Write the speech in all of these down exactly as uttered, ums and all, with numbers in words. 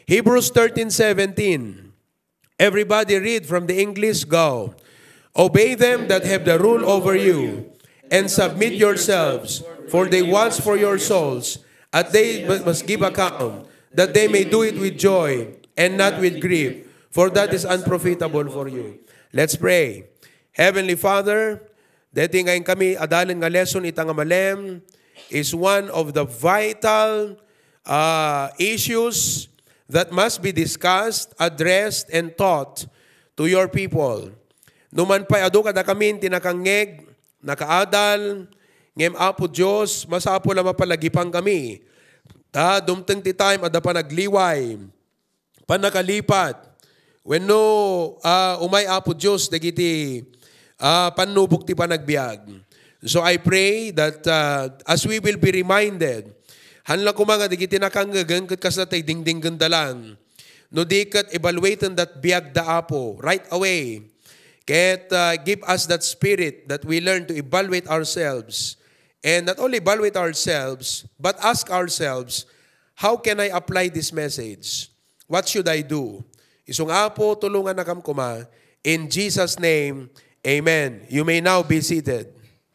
Hebrews thirteen seventeen. Everybody read from the English, go. Obey them that have the rule over you, and submit yourselves, for they watch for your souls, as they must give account, that they may do it with joy, and not with grief, for that is unprofitable for you. Let's pray. Heavenly Father, dati ngayon kami, adalan nga lesson itang amalem, is one of the vital uh, issues that must be discussed, addressed, and taught to your people. Numan pa'y adu kada kami tinakangeg, nakaadal, ngem apo Diyos, masapo na mapalagipang kami. Ta, dumteng ti time, ada pa nagliway, panakalipat. When no, uh, umay apo Diyos, dagiti uh, panubok ti panagbiag. So I pray that uh, as we will be reminded, hanla ko mga digiti nakanggagang kat kasatay dingding gandalang, no di kat evaluaten that biag da apo right away. Ket uh, give us that spirit that we learn to evaluate ourselves. And not only evaluate ourselves, but ask ourselves, how can I apply this message? What should I do? Isong apo, tulungan na kam kuma. In Jesus' name, amen. You may now be seated.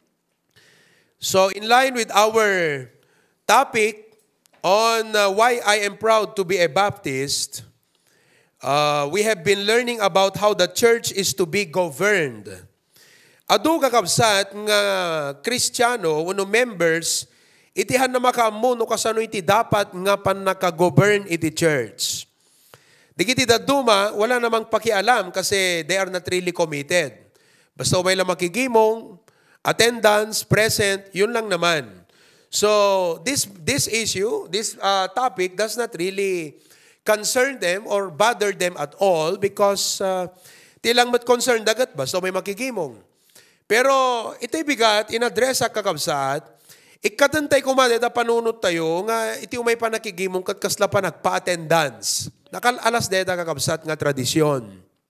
So in line with our topic on uh, why I am proud to be a Baptist, Uh, we have been learning about how the church is to be governed. Adu kakabsat nga Kristiyano, uno members, itihan na makamu no kasano iti dapat nga pan naka-govern iti church. Digiti daduma, wala namang pakialam kasi they are not really committed. Basta may lang makigimong, attendance, present, yun lang naman. So this this issue, this uh, topic does not really concern them or bother them at all because uh, tilang mat concern dagat ba? So may makigimong. Pero ito'y bigat, in-address sa kakabsat, ikatantay ko man, ita panunot tayo, nga iti umay pa nakigimong kat kasla pa nagpa-attendance. Nakalalas deta kakabsat nga tradisyon.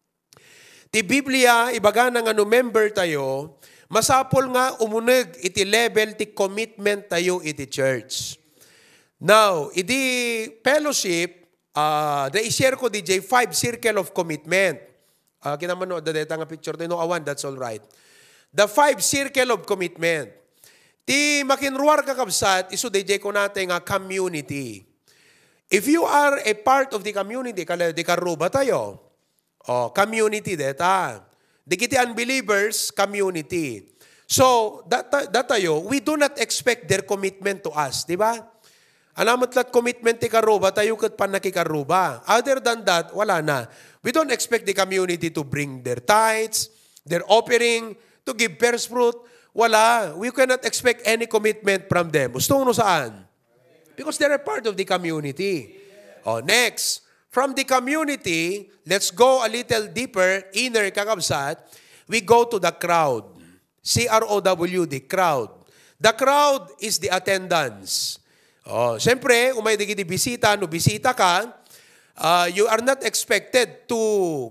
Ti Biblia, ibaga na nga no member tayo, masapol nga umuneg iti level ti commitment tayo iti church. Now, iti fellowship, Uh, na-share ko D J, five circle of commitment. Uh, kinaman no, dadeta nga picture tayo, no awan, that's all right. The five circle of commitment. Ti makinruar kakabsat, iso D J ko natin nga community. If you are a part of the community, kala di karuba tayo. Oh, community deta. Di kiti unbelievers, community. So, that, that tayo, we do not expect their commitment to us, di ba? Alamat lat commitment ti karuba, tayo kat pan nakikaruba. Other than that, wala na. We don't expect the community to bring their tithes, their offering, to give first fruit. Wala. We cannot expect any commitment from them. Gusto mo saan? Because they're a part of the community. Oh, next. From the community, let's go a little deeper, inner kakabsat, we go to the crowd. C R O W, the crowd. The crowd is the attendance. Oh, siyempre, umay digiti bisita, no bisita ka, uh, you are not expected to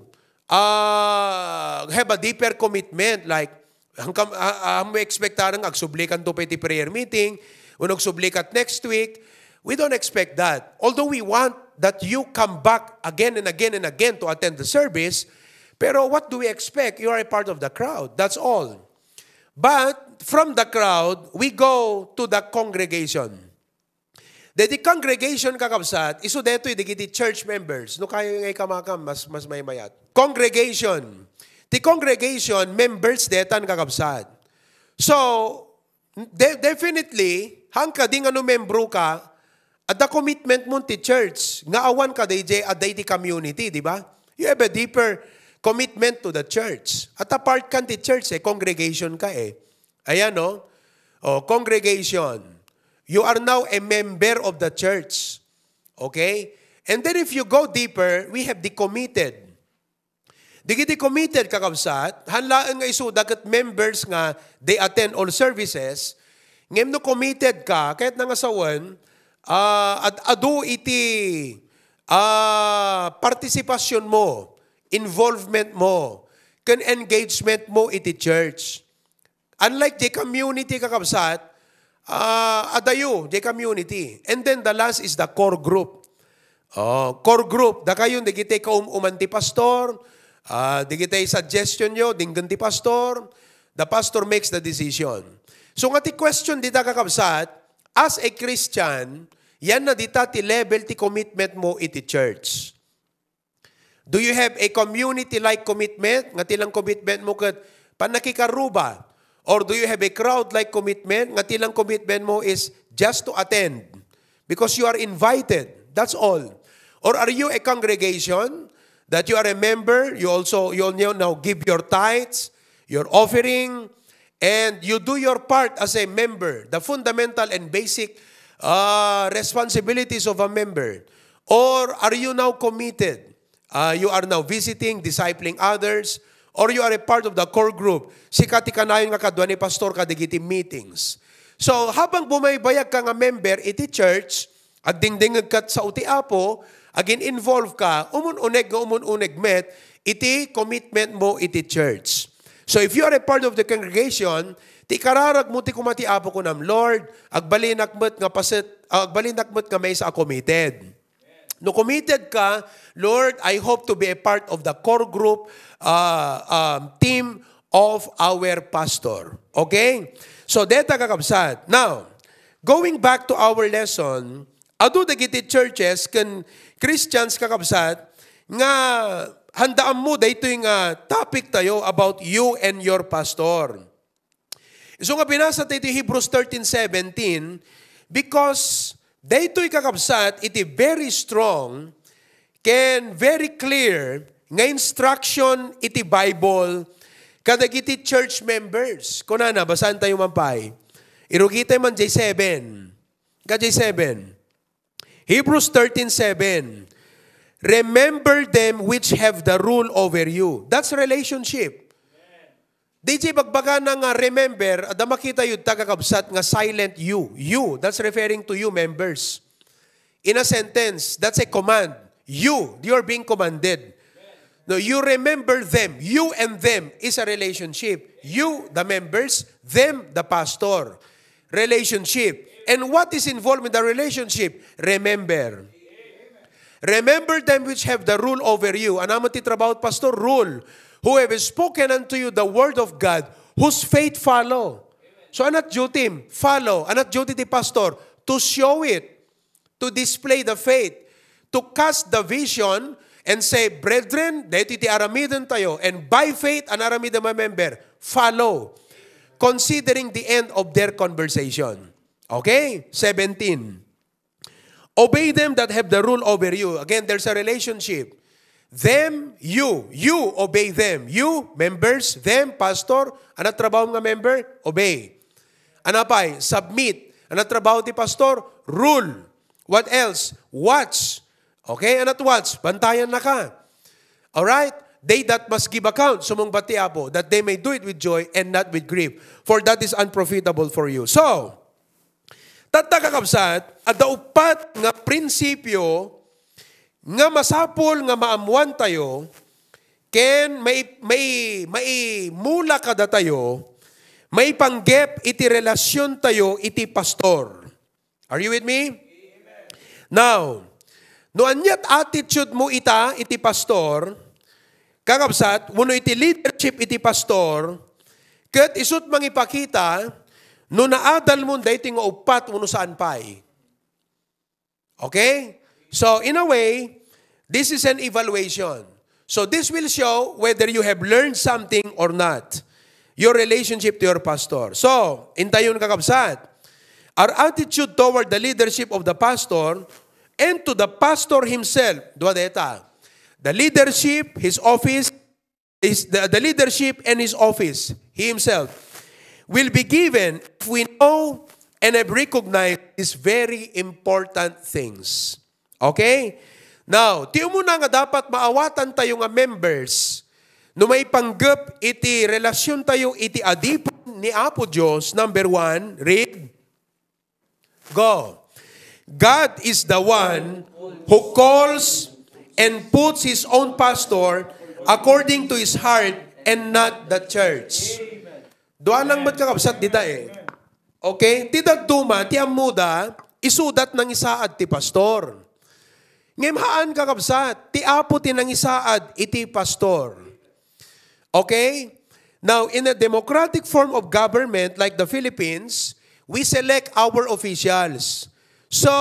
uh, have a deeper commitment. Like, hanggang uh, uh, may expectarang agsublikan to pati prayer meeting, unong sublikat next week. We don't expect that. Although we want that you come back again and again and again to attend the service, pero what do we expect? You are a part of the crowd. That's all. But from the crowd, we go to the congregation. The, the congregation kakabsat, iso deto yung digiti church members. No kayo ngay kamakam, mas, mas may mayat. Congregation. The congregation, members detan kakabsat. So, de- definitely, hangka di nga no membro ka, at the commitment mo ti church, nga awan ka D J, at the community, di ba? You have a deeper commitment to the church. At apart kan ti church, eh, congregation ka eh. Ayan, no? O, congregation. You are now a member of the church. Okay? And then if you go deeper, we have the committed. Digiti committed kakabsat, hanlaan nga iso dagat members nga they attend all services, ngem no committed ka, kahit nangasawan, uh, at adu iti uh, partisipasyon mo, involvement mo, kan engagement mo iti church. Unlike the community kakabsat, Uh, adayo, the community. And then the last is the core group. Oh, core group, da kayo, di kita ka um umanti pastor, uh, di kita suggestion nyo, dinggan ti pastor, the pastor makes the decision. So nga ti question dita kakabsat, as a Christian, yan na dita ti level ti commitment mo iti church. Do you have a community-like commitment? Nga tilang commitment mo kat panakikaruba? Or do you have a crowd-like commitment? Nga tilang commitment mo is just to attend because you are invited. That's all. Or are you a congregation that you are a member? You also you now give your tithes, your offering, and you do your part as a member, the fundamental and basic uh, responsibilities of a member. Or are you now committed? Uh, you are now visiting, discipling others, or you are a part of the core group. Sikati ka na yung kadwa ni pastor kadigiti meetings. So, habang bumaybayag ka nga member iti church, at dingdingag kat sa uti apo, agin involve ka, umun-uneg nga umun-uneg met, iti commitment mo iti church. So, if you are a part of the congregation, ti kararag mo ti kumati apo ko nam, Lord, agbalinak met nga paset, agbalinak met nga may sa committed. No committed ka, Lord, I hope to be a part of the core group uh, um, team of our pastor. Okay? So, deta kakabsat. Now, going back to our lesson, adu dagiti churches kan Christians kakabsat nga handaan mo dayto yung uh, topic tayo about you and your pastor. So nga binasa tayo Hebrews thirteen seventeen because daytoy kakabsat iti very strong can very clear nga instruction iti Bible kadagiti church members. Kunana basahan tayo mampay. Irugita man J seven. Ka J seven. Hebrews thirteen seven. Remember them which have the rule over you. That's relationship. D J bagbaga na nga remember, ada makita yun tagakabsat nga silent you. You, that's referring to you members. In a sentence, that's a command. You, you're being commanded. No, you remember them. You and them is a relationship. You, the members, them, the pastor. Relationship. And what is involved in the relationship? Remember. Remember them which have the rule over you. Ano man ti trabaho, pastor? Rule. Who have spoken unto you the word of God, whose faith follow. So anat duty? Follow. Anat duty ti pastor? To show it. To display the faith. To cast the vision and say, brethren, dahito iti aramidan tayo. And by faith, an aramidan ma member, follow. Considering the end of their conversation. Okay? seventeen. Obey them that have the rule over you. Again, there's a relationship. Them, you. You, obey them. You, members, them, pastor. Ano trabaho nga member? Obey. Ano pa? Submit. Ano trabaho ti pastor? Rule. What else? Watch. Okay? Ano watch? Bantayan na ka. Alright? They that must give account, sumong bati apo, that they may do it with joy and not with grief. For that is unprofitable for you. So, tatakakabsat, at daupat nga prinsipyo nga masapol nga maamuan tayo, ken may, may, may mula kada tayo, may panggep iti relasyon tayo iti pastor. Are you with me? Amen. Now, no anyat attitude mo ita iti pastor, kakabsat, wano iti leadership iti pastor, ket isut mangipakita, no naadal mo dahito nga upat mo saan pa'y. Okay? So, in a way, this is an evaluation. So, this will show whether you have learned something or not. Your relationship to your pastor. So, intayon kakabsat. Our attitude toward the leadership of the pastor and to the pastor himself. Dua deta. The leadership, his office, is the, the leadership and his office, he himself, will be given if we know and have recognized these very important things. Okay? Now, tiyo mo na nga dapat maawatan tayo nga members no may panggap iti relasyon tayo iti adipon ni Apo Diyos. Number one, read. Go. God is the one who calls and puts His own pastor according to His heart and not the church. Doa lang magkakabsat dita eh. Okay? Tidagduma, ti amuda, isudat ng isaad ti pastor. Ngimhaan kakabsat, ti apo tinangisaad iti pastor. Okay? Now, in a democratic form of government like the Philippines, we select our officials. So,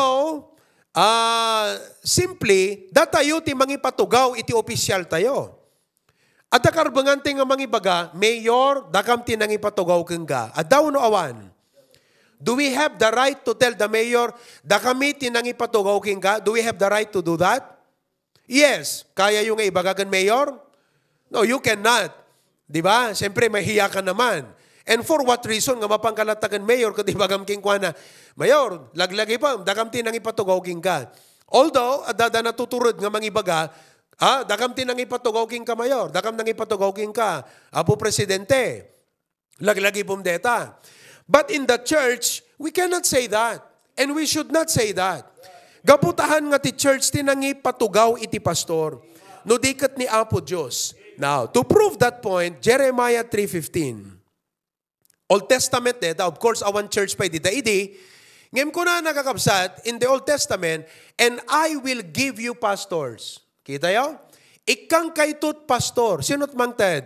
uh, simply, datayo ti mangipatugaw iti opisyal tayo. At akarbangante nga mangibaga, mayor, dakam ti nangipatugaw kengga. At daw no awan. Do we have the right to tell the mayor, dakami ti nangipatugaw kengga? Do we have the right to do that? Yes. Kaya yung ibagagan mayor? No, you cannot. Di ba? Siyempre, mahiya ka naman. And for what reason nga mapangkalatagan mayor kundi bagam king na, mayor, laglagi pa, dakam ti nangipatugaw kengga. Although, adada natuturod nga mangibaga, ah, dakam ti nangipatugaw king ka mayor, dakam nangipatugaw king ka, apo presidente, laglagi pumdeta. But in the church, we cannot say that. And we should not say that. Gaputahan nga ti church ti nangipatugaw iti pastor. No dikat ni Apo Diyos. Now, to prove that point, Jeremiah three fifteen. Old Testament deta, of course, awan church pa iti daidi. Ngem ko na nakakabsat, in the Old Testament, and I will give you pastors. Kita yo? Ikang kaytot pastor. Sinot mangted?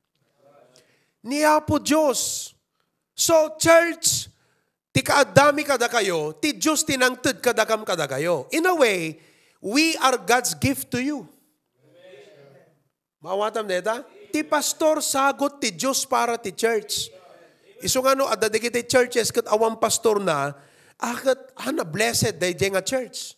Ni Apo Diyos. So, church, ti kaadami kada kayo, ti Diyos tinangted kadakam kada kayo. In a way, we are God's gift to you. Mawatam neta? Ti pastor sagot ti Diyos para ti church. Iso nga no, adadig iti churches kat awang pastor na, akat, hana, blessed day nga church.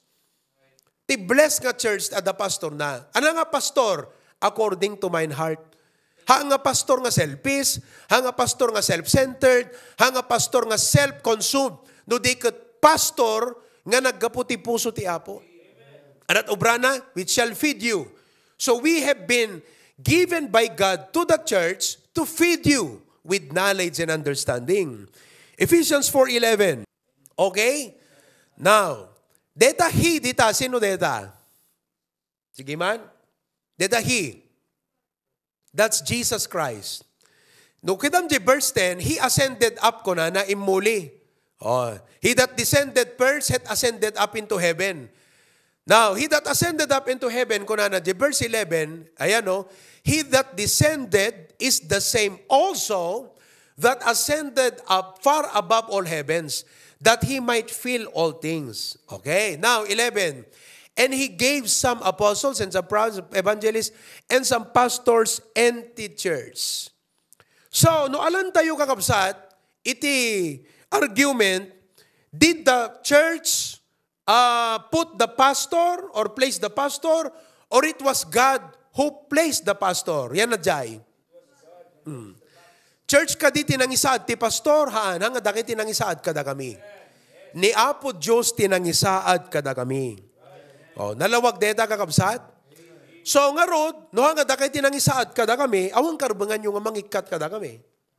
Ti bless nga church at the pastor na. Ano nga pastor? According to mine heart. Ha nga pastor nga selfish, ha nga pastor nga self-centered, ha nga pastor nga self-consumed. No di kat pastor nga naggaputi puso ti Apo. At obrana, which shall feed you. So we have been given by God to the church to feed you with knowledge and understanding. Ephesians four eleven. Okay? Now, deta he, dita, sino deta? Sige man? Deta he. That's Jesus Christ. No, kidam di verse ten, he ascended up ko na na imuli. Oh, he that descended first had ascended up into heaven. Now, he that ascended up into heaven, ko na na di verse eleven, ayan no, he that descended is the same also that ascended up far above all heavens, that he might fill all things. Okay, now eleven. And he gave some apostles and some evangelists and some pastors and teachers. So, no alam tayo kakabsat, iti argument, did the church uh, put the pastor or place the pastor, or it was God who placed the pastor? Yan na jay. Hmm. Church ka di tinangisaad ti pastor, haan, hanga daki tinangisaad kada kami. Ni Apo Diyos tinangisaad kada kami. Oh, nalawag deta kakabsat. So nga rod, no hanga da kay tinangisaad kada kami, awang karbangan yung mangikat kada kami.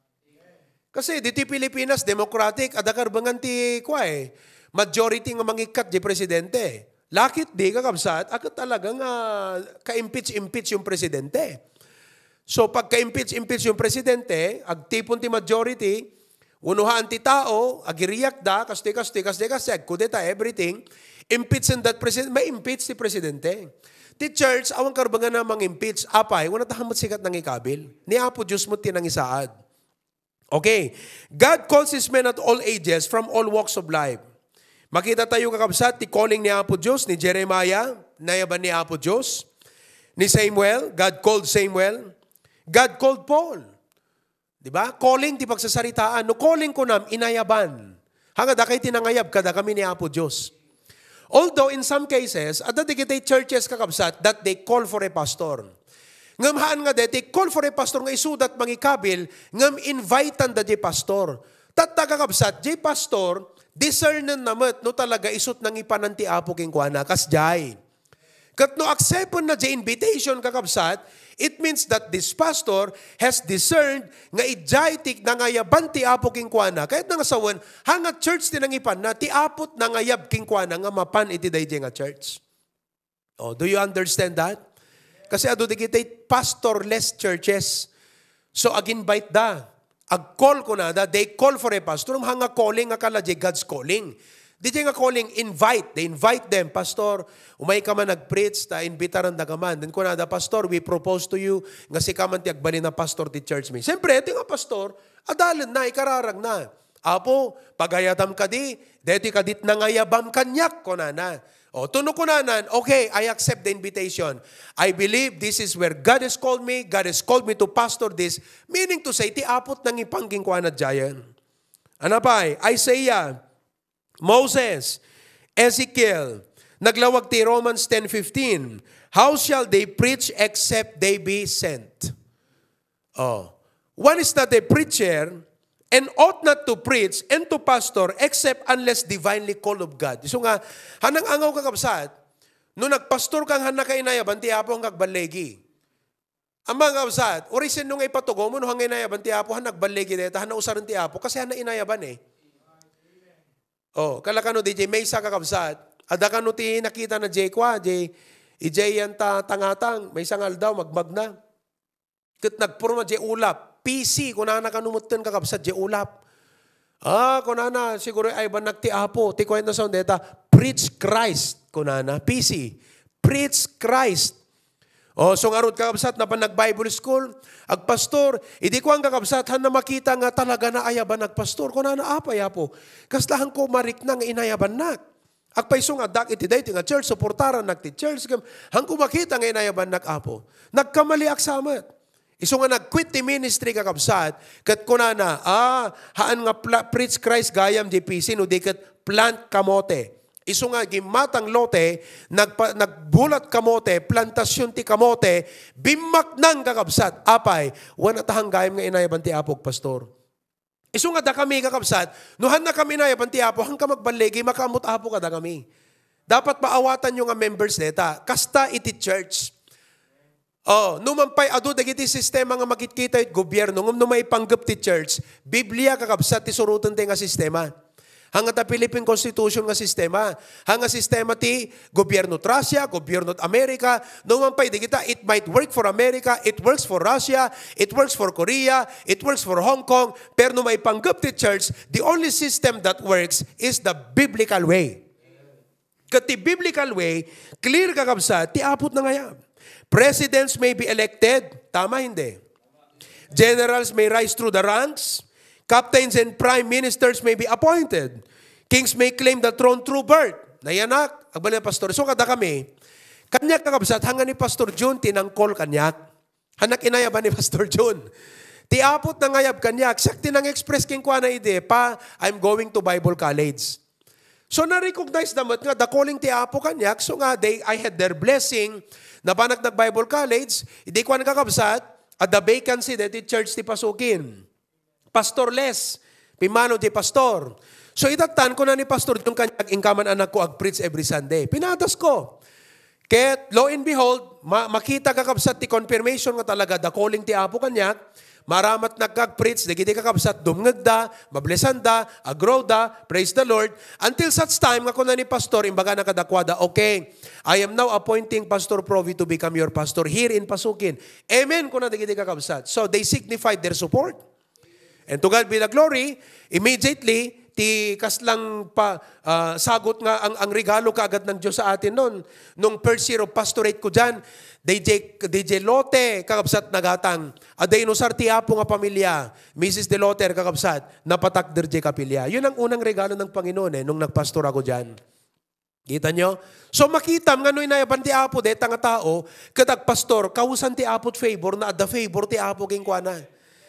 Kasi diti Pilipinas democratic ada karbangan ti kwa eh. Majority nga mangikat di presidente. Lakit di kakabsat, akat talagang uh, ka-impeach-impeach yung presidente. So pag ka-impeach-impeach yung presidente, agtipon ti majority, unuhaan ti tao, agiriyak da, kaste, kaste, kaste, kaste, kudeta, everything, impeach in that president, may impeach ti presidente. Ti church, awang karbangan na mang impeach, apay, wala tahamot sikat ng ikabil. Ni Apo Diyos mo tinangisaad. Okay. God calls His men at all ages from all walks of life. Makita tayo kakabsat, ti calling ni Apo Diyos, ni Jeremiah, nayaban ni Apo Diyos, ni Samuel, God called Samuel, God called Paul. Diba? Calling, ti pagsasaritaan. No calling ko nam, inayaban. Hanga da kay tinangayab, kada kami ni Apo Diyos. Although in some cases, at the digitay churches kakabsat, that they call for a pastor. Ngamhaan nga de, they call for a pastor nga isudat mangikabil, ngam invitan da di pastor. Tatta kakabsat, di pastor, discernan namat, no talaga isut nang ipananti Apo king kuana, kas jay. Kat no accepon na di invitation kakabsat, it means that this pastor has discerned nga idjaytik na ngayaban ti Apo king kuana. Kahit nga sawan, hanga church ti nangipan na ti apot na ngayab king kuana nga mapan iti dayjay nga church. Oh, do you understand that? Kasi ado di kitay pastorless churches. So ag-invite da. Ag-call ko na da. They call for a pastor. Hanga calling nga kala di God's calling. Di nga calling, invite. They invite them, Pastor, umay ka man nag-preach, ta invitaran da ka man. Then kuna da, Pastor, we propose to you, nga si ka man ti agbali na pastor ti church me. Siyempre, ito nga pastor, adalan na, ikararag na. Apo, pagayadam ka di, deti ka dit nangayabam kanyak, kuna na. O, tuno ko nanan, okay, I accept the invitation. I believe this is where God has called me. God has called me to pastor this. Meaning to say, ti apot nang ipangging ko na jayan. Ano pa eh? Isaiah, Moses, Ezekiel, naglawag ti Romans ten fifteen. How shall they preach except they be sent? Oh. One is not a preacher and ought not to preach and to pastor except unless divinely called of God. So nga, hanang angaw kakabsat, no nagpastor kang hanang kainayaban, ti apo ang kagbalegi. Ang mga kabsat, orisin nung ipatugo mo, no hangin inayaban, ti apo, hanang nagbalegi dito, hanang usaran ti apo, kasi hanang inayaban eh. Oh, kalakano di J, may isa kakabsat, ada kano ti nakita na J kwa, J, i-J yan ta tangatang, may isang aldaw, magmag na. Kat nagpurma J ulap, P C, kung na nakanumutin kakabsat, J ulap. Ah, kung na siguro ay ba nagti apo, ti kwento sa deta, preach Christ, kung na P C, preach Christ. Oh, so nga rod kakabsat na pa nag-Bible school, agpastor, hindi ko ang kakabsat, han na makita nga talaga na ayaban nagpastor, kung na naapay apo. Kaslahan ko marik na nga inayaban nak. Agpaiso nga dak iti day, nga church, supportaran nagti church, hang ko makita nga inayaban nak apo. Nagkamali aksamat. Iso nga nag-quit ti ministry kakabsat, kat kunana, ah, haan nga preach Christ gayam di P C, no di kat plant kamote. Iso nga gimatang lote, nagpa, nagbulat kamote, plantasyon ti kamote, bimak nang kakabsat, apay, wana tahang gayam nga inayaban ti apog pastor. Iso nga da kami kakabsat, nuhan na kami inayaban ti apo, hang ka magbalegi, makamot apo ka da kami. Dapat maawatan nyo nga members neta, kasta iti church. Oh, numampay adu dagiti sistema nga makikita it gobyerno ngum numay panggap ti church, Biblia kakabsat ti surutan ti nga sistema. Hanga ta Philippine Constitution nga sistema, hanga sistema ti gobyerno Russia, gobyerno Amerika, numampay di kita, it might work for America, it works for Russia, it works for Korea, it works for Hong Kong, pero numay panggap ti church, the only system that works is the biblical way. Kat ti biblical way, clear kakabsat, ti apot na ngayon. Presidents may be elected. Tama, hindi. Generals may rise through the ranks. Captains and prime ministers may be appointed. Kings may claim the throne through birth. Nayanak, agbali na pastor. So kada kami, kanyak kakabsat, hanga ni Pastor June, tinangkol kanyak. Hanak inayaban ni Pastor June. Ti apot na ngayab kanyak, siyak tinang express king kwa na ide, pa, I'm going to Bible college. So na-recognize naman nga, the calling ti apo kanyak, so nga, they, I had their blessing, na pa nag-Bible college, hindi ko nakakabsat, at the vacancy dati church ti pasukin. Pastorless, pimano ti pastor. So itatan ko na ni pastor yung kanyang ingkaman anak ko ag-preach every Sunday. Pinatas ko. Kaya lo and behold, ma- makita kakabsat ti confirmation nga talaga, the calling ti apo kanyak, maramat nagkag-preach, nagiti kakabsat, dumngag da, mablesan da, agrow da, praise the Lord. Until such time, nga kuna ni pastor, imbaga nakadakwada, okay, I am now appointing Pastor Provi to become your pastor here in Pasukin. Amen, kuna nagiti kakabsat. So they signified their support. And to God be the glory, immediately, ti kaslang pa, uh, sagot nga ang, ang regalo kaagad ng Diyos sa atin noon. Nung first year of pastorate ko dyan, D J, D J Lote, kakabsat nagatang. Aday no sartiapo nga pamilya, Missus De Loter, kakabsat, napatak der J kapilya. Yun ang unang regalo ng Panginoon eh, nung nagpastor ako dyan. Kita nyo? So makitam nga nung inayaban ti apo, deta nga tao, katag pastor, kausan ti apo't favor na the favor ti apo king kuana.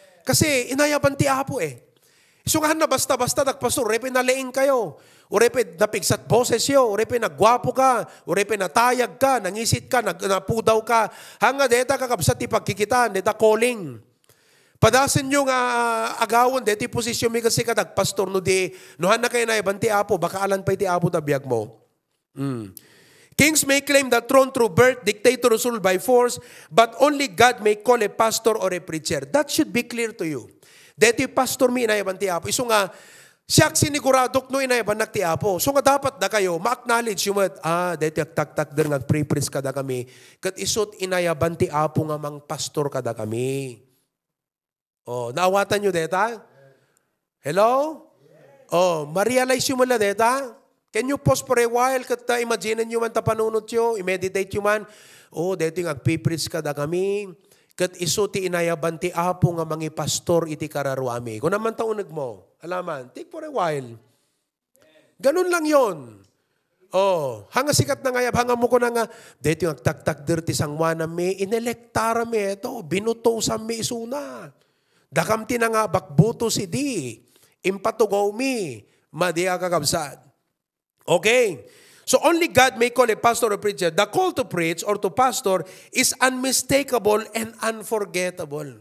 Kasi inayaban ti apo eh. So nga na basta-basta nagpastor, urepe nalaing kayo, urepe napigsat boses yo, urepe nagwapo ka, urepe natayag ka, nangisit ka, nag, napudaw ka, hanga deta kakabsat ti pagkikitaan, deta calling. Padasin nyo nga uh, agawon, deti posisyon mi kasi ka nagpastor, no di, nuhan na kayo na iban ti apo, baka alan pa ti apo tabiyag mo. Mm. Kings may claim the throne through birth, dictators rule by force, but only God may call a pastor or a preacher. That should be clear to you. Deti pastor mi inayaban ti apo. Iso nga, siyak siniguradok no inayaban nak ti apo. So nga dapat da kayo, ma-acknowledge yung ah, deti tak-tak der nga pre-preach kada kami. Kat isot inayaban ti apo nga mang pastor kada kami. Oh, naawatan nyo deta? Hello? Oh, ma-realize yung mula deta? Can you pause for a while? Kat imagine nyo man tapanunot yo, i-meditate yo man. Oh, dito yung agpiprits ka da kami. Kat iso ti inayaban ti apo nga mga pastor iti kararuami. Kung naman taunag mo, alaman, take for a while. Ganun lang yon. Oh, hanga sikat na ngayab, hanga mo ko na nga, dito yung agtaktak dirti sangwana me, inelektara me ito, binuto sa me isuna. Dakam ti na nga, bakbuto si di, impatugaw mi, madiya kakabsad. Okay? So only God may call a pastor or preacher. The call to preach or to pastor is unmistakable and unforgettable.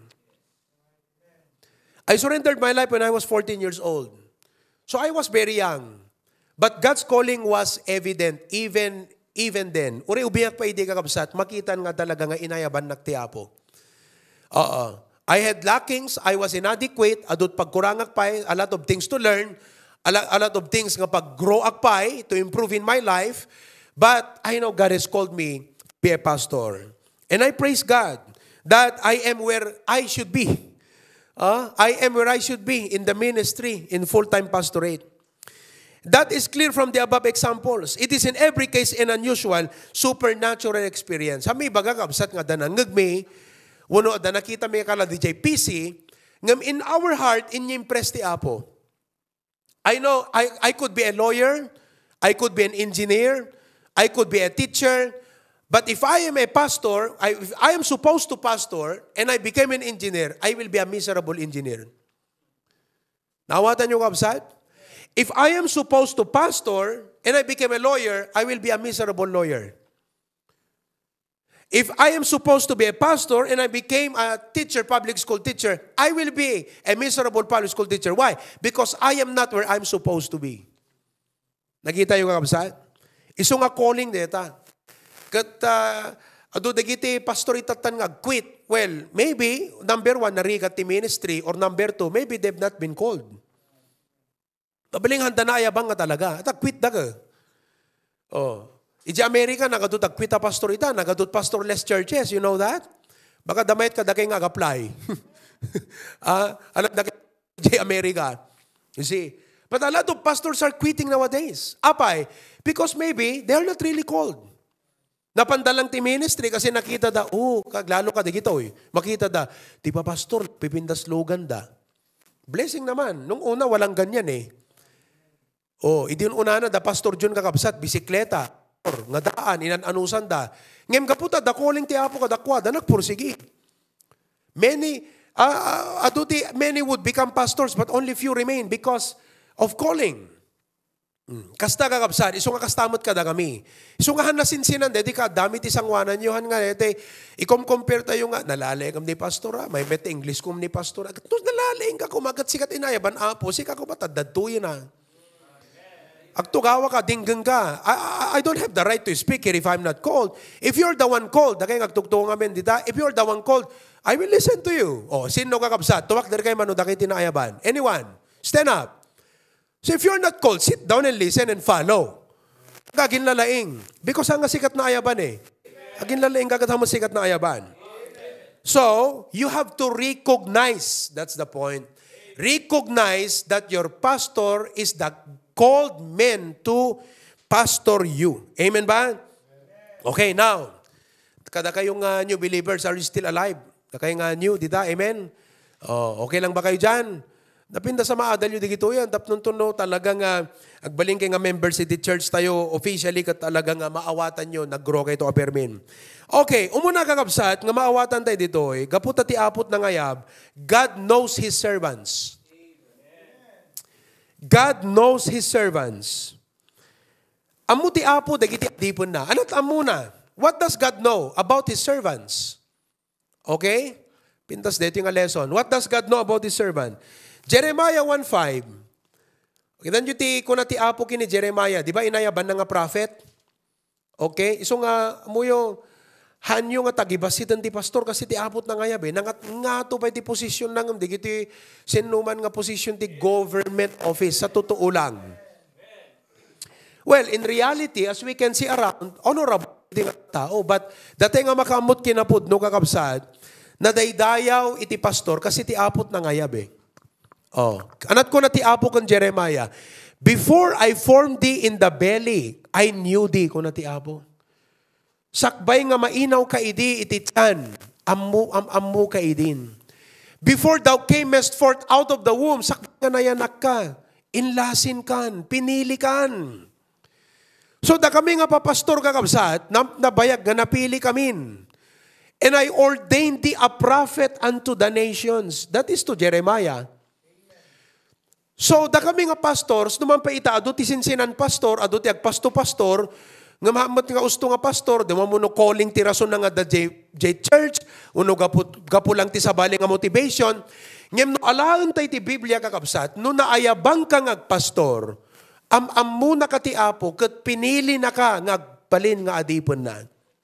I surrendered my life when I was fourteen years old. So I was very young. But God's calling was evident even even then. Uri ubiyak pa hindi kakabsat, makitan nga talaga nga inayaban nagtiapo. Oo. I had lackings, I was inadequate, adot pagkurangak pa, a lot of things to learn, a lot, a lot of things nga pag-grow up pa to improve in my life. But I know God has called me to be a pastor. And I praise God that I am where I should be. Uh, I am where I should be in the ministry, in full-time pastorate. That is clear from the above examples. It is in every case an unusual, supernatural experience. Hami baga kabsat nga danangag me, wano da nakita me kala D J P C, ngam in our heart, in-impress ti Apo. I know, I, I could be a lawyer, I could be an engineer, I could be a teacher, but if I am a pastor, I, if I am supposed to pastor, and I became an engineer, I will be a miserable engineer. Nawatan yung kabsat? If I am supposed to pastor and I became a lawyer, I will be a miserable lawyer. If I am supposed to be a pastor and I became a teacher, public school teacher, I will be a miserable public school teacher. Why? Because I am not where I'm supposed to be. Nakita yung kakabsat? Iso nga calling deta. Kat, uh, ado dagiti pastor itatan nga quit. Well, maybe, number one, narigat ti ministry, or number two, maybe they've not been called. Kabaling handa na ayabang nga talaga. At quit da ka. Oh. Iji Amerika, nagadot quit a pastor ita, nagadot pastorless churches. You know that? Baka damayat ka da kayo nga apply. ah, alam na kayo, Iji Amerika. You see? But a lot of pastors are quitting nowadays. Apay? Because maybe they are not really called. Napandalang ti ministry kasi nakita da, oh, kaglalo ka da gito eh. Makita da, di ba pastor, pipinda slogan da. Blessing naman. Nung una, walang ganyan eh. Oh, idin una na da pastor John kakabsat bisikleta or nga daan inananusan da. Ngem kaputa da calling ti Apo kadakwa da nagpursigi. Many uh, aduti many would become pastors but only few remain because of calling. Hmm. Kasta kakabsat iso nga kastamot kada kami. Iso nga hanasinsinan dedi ka dami ti sangwanan yo han nga ete ikom compare tayo nga nalalayam ni pastora may met English kum ni pastora. Tus nalalayam ka kumagat sikat inayaban Apo sika ko batadadtuyo na. Agtugawa ka, dinggang ka. I, I, I don't have the right to speak here if I'm not called. If you're the one called, dagay agtugtungan amin, dita. If you're the one called, I will listen to you. Oh, sino kakabsat? Tuwak dari kayo manu, dakay tinaayaban. Anyone? Stand up. So if you're not called, sit down and listen and follow. Gagin lalaing. Because ang sikat na ayaban eh. Agin lalaing kagat mo sikat na ayaban. So, you have to recognize, that's the point, recognize that your pastor is the called men to pastor you. Amen ba? Okay, now, kada kayong uh, new believers are still alive. Kada kayong uh, new, dita? Amen? Oh, okay lang ba kayo dyan? Napinda sa maadal yun, digito yan. Tapnon to no, talagang uh, agbaling kayo nga members sa church tayo officially kat talagang uh, maawatan nyo, nag-grow kayo to apermin. Okay, umuna kakabsat, nga maawatan tayo dito eh. Gaputa ti apot na ngayab, God knows His servants. God knows His servants. Amu ti Apo, dagiti dipon na. Anot amuna? What does God know about His servants? Okay? Pintas dito yung lesson. What does God know about His servant? Jeremiah one five. Kita nyo ti, kuna ti Apo kini Jeremiah. Di ba inayaban na nga prophet? Okay? Iso nga, muyo, hanyo nga tagibasitan ti pastor kasi ti apot na ngayab eh. Nangat nga to pa ti posisyon nang di kiti sinuman nga posisyon ti government office sa totoo lang. Well, in reality, as we can see around, honorable ti tao, but dati nga makamot kinapod no kakabsad, nadaydayaw iti pastor kasi ti apot na ngayab eh. Oh, anat ko na ti apo kan Jeremiah. Before I formed thee in the belly, I knew thee, kuna ti Apo. Sakbay nga mainaw ka idi iti tiyan, ammu am ammu ka idin. Before thou camest forth out of the womb, sakbay nga nayanak ka, inlasin kan, pinili kan. So da kami nga papastor kakabsat, nabayag nga napili kamin. And I ordained thee a prophet unto the nations. That is to Jeremiah. So da kami nga pastors, naman pa ita, ado ti sinsinan pastor, ado ti agpasto-pastor, nga mahamot nga usto nga pastor, di mo no calling ti rason nga da J, J Church, uno gapu, gapu lang ti sabali nga motivation, ngem no alaan tay ti Biblia kakabsat, no naayabang ka nga agpastor, am-am mo na ka ti Apo, kat pinili na ka nga agbalin nga adipon na.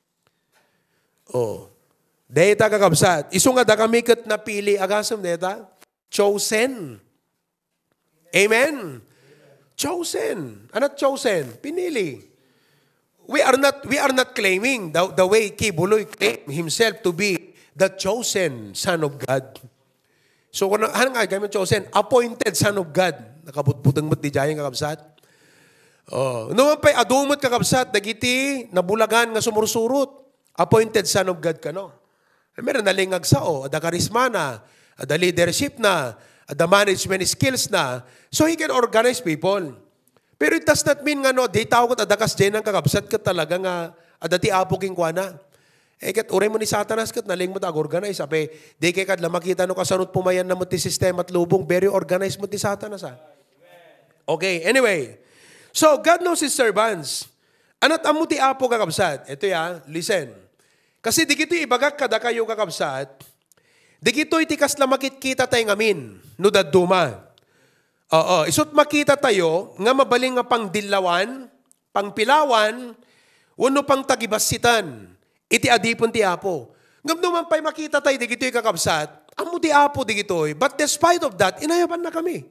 Oh. Deta kakabsat, iso nga da kami kat napili, agasam deta, chosen. Amen? Chosen. Ano chosen? Pinili. We are not we are not claiming the, the way Kibuloy claimed himself to be the chosen Son of God. So, kung ano nga kami chosen? Appointed Son of God. Nakabutbutang mo't di dyan kakabsat. Oh, naman pa'y adumot kakabsat, dagiti, nabulagan nga sumursurot. Appointed Son of God ka, no? Meron na lingag sao, ada karisma na, ada leadership na, ada management skills na. So, he can organize people. Pero it does not mean nga no, di tao ko adakas dyan ang kakabsat ka talaga nga adati apo king kwa na. Eh kat uray mo ni Satanas kat naling mo tag-organize. Ape, di kay kad makita no kasanot pumayan na mo ti sistema at lubong, very organized mo ti Satanas ha. Okay, anyway. So, God knows His servants. Anat amo ti apo kakabsat. Ito ya, listen. Kasi di kito ibagak kada kayo kakabsat, di kito itikas la makikita tayo ngamin, no daduma. Oo, isot makita tayo, nga mabaling nga pang dilawan, pang pilawan, uno pang tagibasitan, iti adipon ti Apo. Ngam naman pa'y makita tayo, di gito'y kakabsat, amo ti Apo di gito'y, but despite of that, inayaban na kami.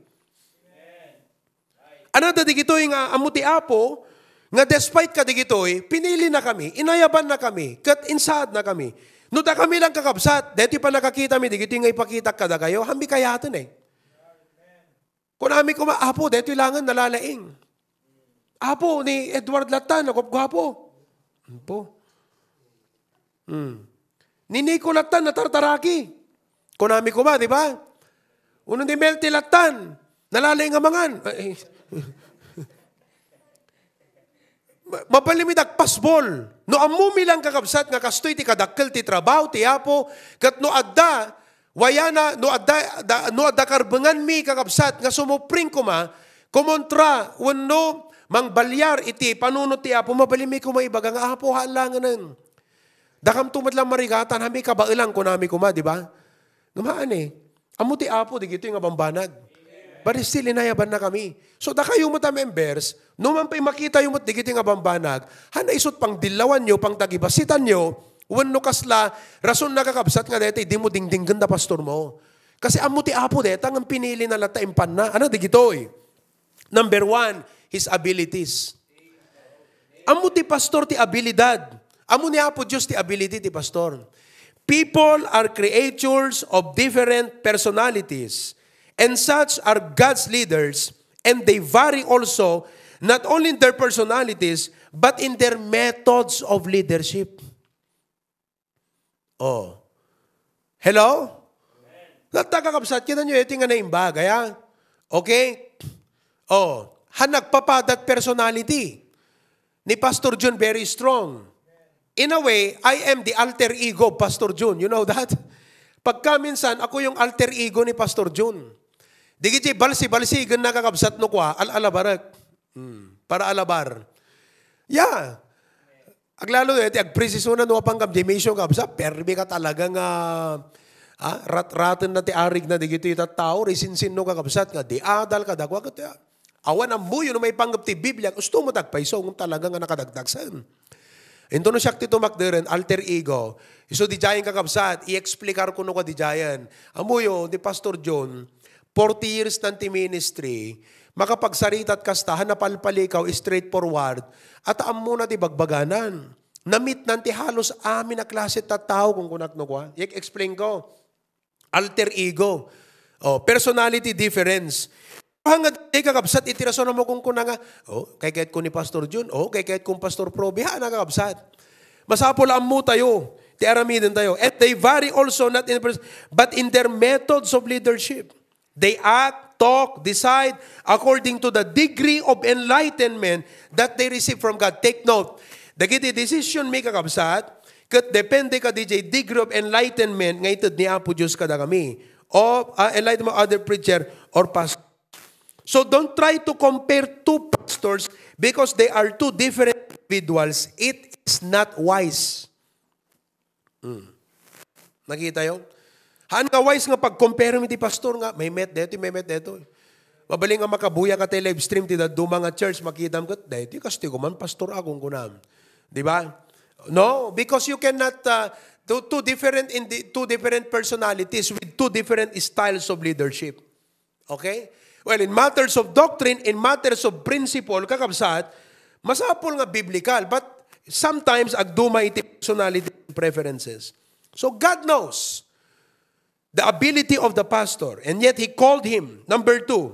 Anada di gito'y nga amo ti Apo, nga despite ka di gito'y, pinili na kami, inayaban na kami, kat insad na kami. No da kami lang kakabsat, deti pa nakakita mi, di gito'y nga ipakita kada kayo, hambi kayatin eh. Kung namin kuma, Apo, dito ilangan nalalaing. Apo, ni Edward Latan, nakopgwapo. Apo. Hmm. Ni Nico Latan, natartaraki. Kung namin kuma, di ba? Unong ni Melty Latan, nalalaing amangan. Ay, mapalimit agpasbol. No amumi lang kakabsat, nga kastoy ti kadakkel ti trabaho, ti Apo, kat no adda, wayana, no adda, da, no adda karbengan mi kakabsat, nga sumupring kuma, kumontra, wano, mang balyar iti, panunot ti Apo, mabalimi ko maibaga, nga Apo, halangan ng. Dakam tumad lang marigatan, hami kabailang ko nami kuma, di ba? Ngamaan eh. Amo ti Apo, di gito yung abambanag. But still, inayaban na kami. So, da kayo mo ta members, numan pa'y makita yung di gito yung abambanag, hana isot pang dilawan nyo, pang tagibasitan nyo, wano kasla, rason nakakabsat nga dete, di mo dingdinggan na pastor mo. Kasi amo ti Apo dete, ang pinili na lata impan na. Ano di gitoy? Number one, his abilities. Amo ti pastor ti abilidad. Amo ni Apo Diyos ti ability ti pastor. People are creatures of different personalities, and such are God's leaders, and they vary also, not only in their personalities, but in their methods of leadership. Oh. Hello? Natakakabsat, kita nyo, ito nga na imbagay, ha? Okay? Oh. Hanagpapadat personality ni Pastor John very strong. In a way, I am the alter ego of Pastor John. You know that? Pagka minsan, ako yung alter ego ni Pastor John. Di kiti, balsi-balsi, gan nakakabsat no kwa, al-alabarak. Hmm. Para alabar. Yeah. Aglalo ito, agpresisyonan no pang kabdimisyon ka, sa permi ka talagang uh, ah, rat-ratan na ti arig na digito ita tao, risinsin no kakabsat nga, di adal ka, dagwa ka, awan ang buyo no may panggap ti Biblia, gusto mo tagpaiso, kung talagang nakadagdagsan. Ito no siya ti tumakdirin, alter ego. So di jayan kakabsat, i-explikar ko no ka di jayan. Amuyo, di Pastor John, forty years nanti ministry, makapagsaritat kastahan na palpalikaw, straightforward, at aam muna ti bagbaganan. Namit nanti halos amin na klase tatao kung kunak no kwa. I-explain ko. Alter ego. Oh, personality difference. hangad ay kakabsat, itiraso na mo kung kuna nga, oh, kay kahit ko ni Pastor Jun, oh, kay kahit kong Pastor Proby, ha, nakakabsat. Masapol ang mo tayo, ti aramidin tayo. And they vary also, not in person, but in their methods of leadership. They act, talk, decide according to the degree of enlightenment that they receive from God. Take note, dagiti decision may kakabsat, kat depende ka D J degree of enlightenment, nga itod ni Apo Diyos kada kami, o uh, enlightenment of other preacher or pastor. So don't try to compare two pastors because they are two different individuals. It is not wise. Hmm. Nakita yun? Haan nga wise nga pag-compare mo ti pastor nga, may met deto, may met deto. Mabaling nga makabuya ka tayo live stream ti do mga church, makita mo ka, deto, kasi ko man pastor akong kunam. Di ba? No, because you cannot, uh, two, two, different in the, two different personalities with two different styles of leadership. Okay? Well, in matters of doctrine, in matters of principle, kakabsat, masapol nga biblical, but sometimes agduma iti personality preferences. So God knows the ability of the pastor, and yet He called him. Number two,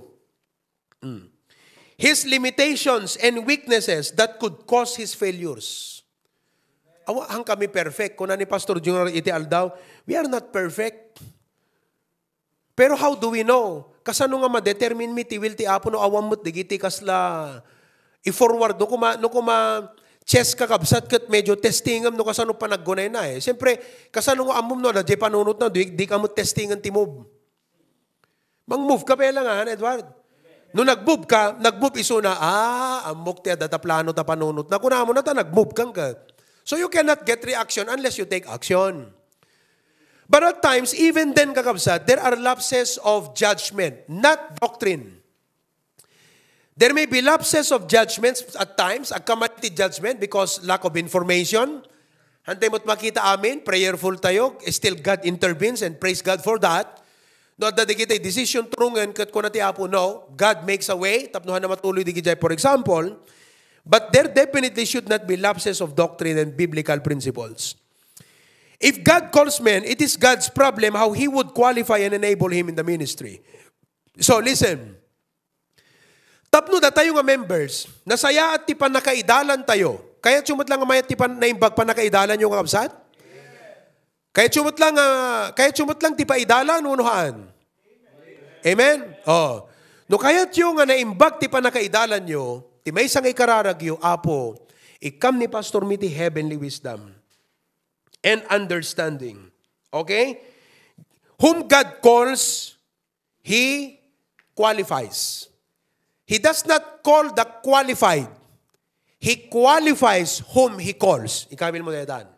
his limitations and weaknesses that could cause his failures. Awa, hang kami perfect. Kung na ni Pastor Junior iti aldaw, we are not perfect. Pero how do we know? Kasano nga ma-determine mi ti will ti apo no awam mo't digiti kasla i-forward no kuma no kuma chess kakabsat ket medyo testingam no kasano pa naggunay na eh. Siyempre kasano nga amom no na di panunot na di, di ka mo testingan ti move. Mang-move ka pa lang ha, Edward. No nag-move ka, nag-move iso na, ah, amok ti data plano ta panunot. Na kuna mo na ta nag-move kang ka. So you cannot get reaction unless you take action. But at times, even then, kakabsat, there are lapses of judgment, not doctrine. There may be lapses of judgments at times, agkamati judgment because lack of information. Hantay mo't makita amin, prayerful tayo, still God intervenes and praise God for that. No, at kita decision turungan, kat ko nati apo, no, God makes a way, tapnuhan na matuloy di gijay, for example, but there definitely should not be lapses of doctrine and biblical principles. If God calls men, it is God's problem how He would qualify and enable him in the ministry. So listen, tapno da tayo nga members, nasaya at tipan nakaidalan tayo. Kaya sumot lang nga may tipan na imbag pa nakaidalan yung kapsat? Kaya sumot lang, uh, kaya sumot lang tipa idalan, unuhaan. Amen? Oh. No kaya yung nga naimbag tipa nakaidalan nyo, ti may isang ikararagyo, apo, ikam ni Pastor Miti heavenly wisdom and understanding. Okay? Whom God calls, He qualifies. He does not call the qualified. He qualifies whom He calls. Ikamil mo na yan.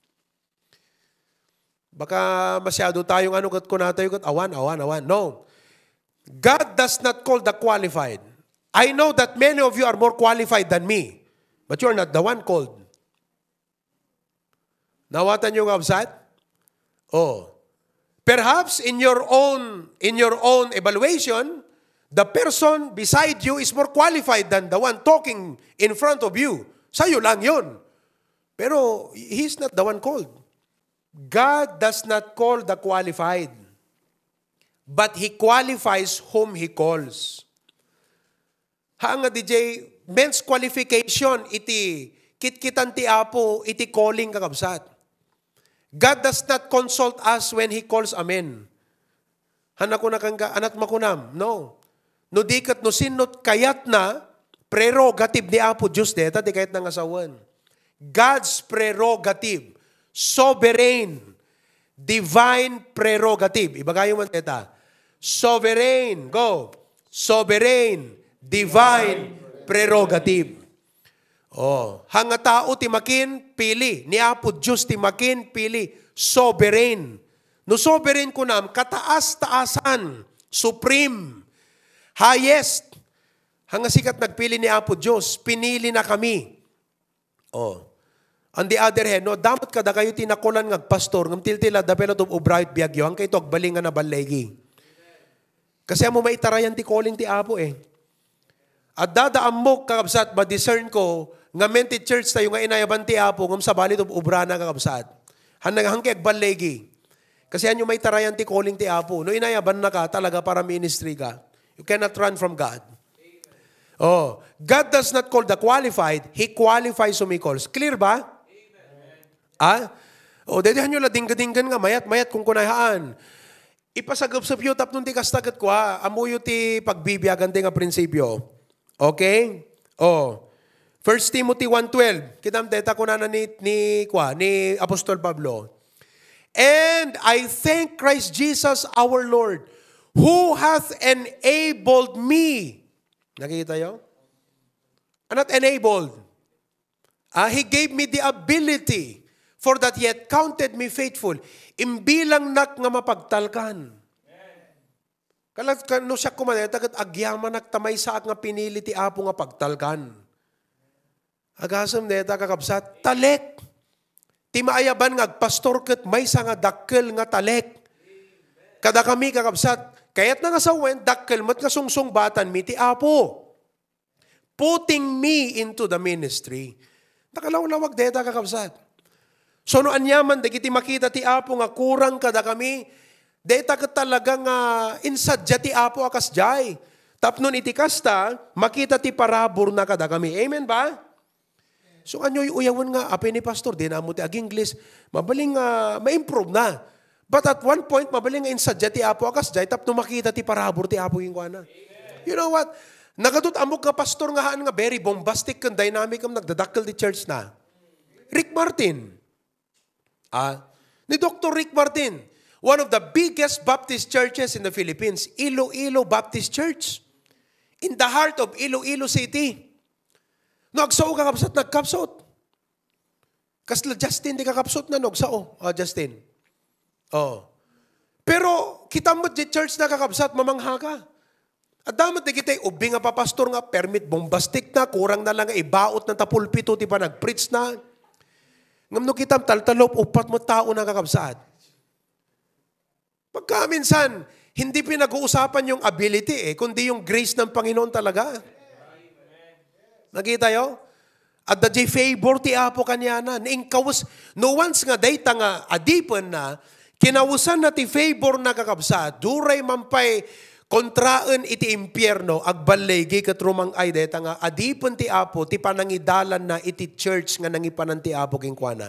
Baka masyado tayong ano kat ko na tayo kat awan, awan, awan. No. God does not call the qualified. I know that many of you are more qualified than me, but you are not the one called. Nawatan yung absat? Oh. Perhaps in your own in your own evaluation, the person beside you is more qualified than the one talking in front of you. Sa'yo lang yun. Pero he's not the one called. God does not call the qualified, but He qualifies whom He calls. Hanga D J, men's qualification, iti kitkitan ti apo, iti calling kakabsat. God does not consult us when He calls amen. Hanak ko na kang anat makunam. No. No dikat no sinot kayat na prerogative ni Apo Diyos deta di kayat ng asawan. God's prerogative. Sovereign. Divine prerogative. Ibagayo man deta. Sovereign. Go. Sovereign. Divine prerogative. Oh, hanga tao timakin pili, ni Apo Diyos timakin pili, sovereign. No sovereign ko nam kataas-taasan, supreme, highest. Hanga sikat nagpili ni Apo Diyos, pinili na kami. Oh. On the other hand, no, damot kada kayo tinakulan ng pastor, ng tiltila da pelot of ubright biagyo, hang kayo agbalingan na balegi. Kasi mo maitarayan ti calling ti Apo eh. At dadaan mo kakabsat, ma-discern ko, nga menti church tayo nga inayaban ti Apo, ngam sa balit of ubrana kakabsat. Hanang hangkeg balegi. Kasi yan yung may tarayan ti calling ti Apo. No inayaban na ka talaga para ministry ka. You cannot run from God. Oh, God does not call the qualified. He qualifies whom He calls. Clear ba? Amen. Ah? O, dedihan nyo la dingga-dinggan nga, mayat-mayat kung kunahaan. Ipasagap-sap yu, tap nung ti kastagat ko ha, amuyo ti pagbibiyagan ti nga prinsipyo. Okay? O, First Timothy one twelve, kitam teta ko na ni, ni, kwa, ni Apostol Pablo. And I thank Christ Jesus our Lord, who hath enabled me. Nakikita yun? Not enabled. Uh, he gave me the ability for that He had counted me faithful. Imbilang nak nga mapagtalkan. Kalat no siya kumaneta kat agyaman nagtamay sa nga pinili ti Apo nga pagtalkan. Agasam neta kakabsat, talek. Ti maayaban nga pastor kat may sa nga dakkel nga talek. Kada kami kakabsat, kayat na nga sa wen, dakkel mat nga sungsong batan mi ti Apo. Putting me into the ministry. Nakalawlawag deta kakabsat. So no anyaman, dagiti makita ti Apo nga kurang kada kami, deta ka talagang uh, insadya ti Apo akas jay. Tapnon iti kasta, makita ti parabor na kada kami. Amen ba? So anyo uyawan nga, api ni pastor, di na mo ti ag-Ingles, mabaling uh, ma-improve na. But at one point, mabaling nga insadya ti Apo akas jay, tapno makita ti parabor ti Apo yung kuana. You know what? Nagadot amok nga pastor nga haan nga very bombastic kang dynamic ang nagdadakkel di church na. Rick Martin. Ah, ni Doctor Rick Martin, one of the biggest Baptist churches in the Philippines, Iloilo Baptist Church, in the heart of Iloilo City. No, agsao kakapsat, nagkapsot. Kasla Justin, di kakapsot na, no, agsao. Oh, Justin. Oh. Pero, kita mo di church na kakapsat, mamangha ka. At damat na kita, ubi nga papastor nga, permit bombastic na, kurang na lang, ibaot na tapulpito, di pa nag-preach na. Ngam no kita, taltalop, upat mo tao na kakabsat. Pagka minsan, hindi pinag-uusapan yung ability eh, kundi yung grace ng Panginoon talaga. Nakita yo? At the J favor ti Apo kanya na, naingkawas, no once nga dayta nga adipan na, kinawusan na ti favor na kakabsat, duray mampay, kontraan iti impyerno, agbalegi kat rumang ay deta nga, adipon ti Apo, ti panangidalan na iti church nga nangipanan ti Apo kingkwanan.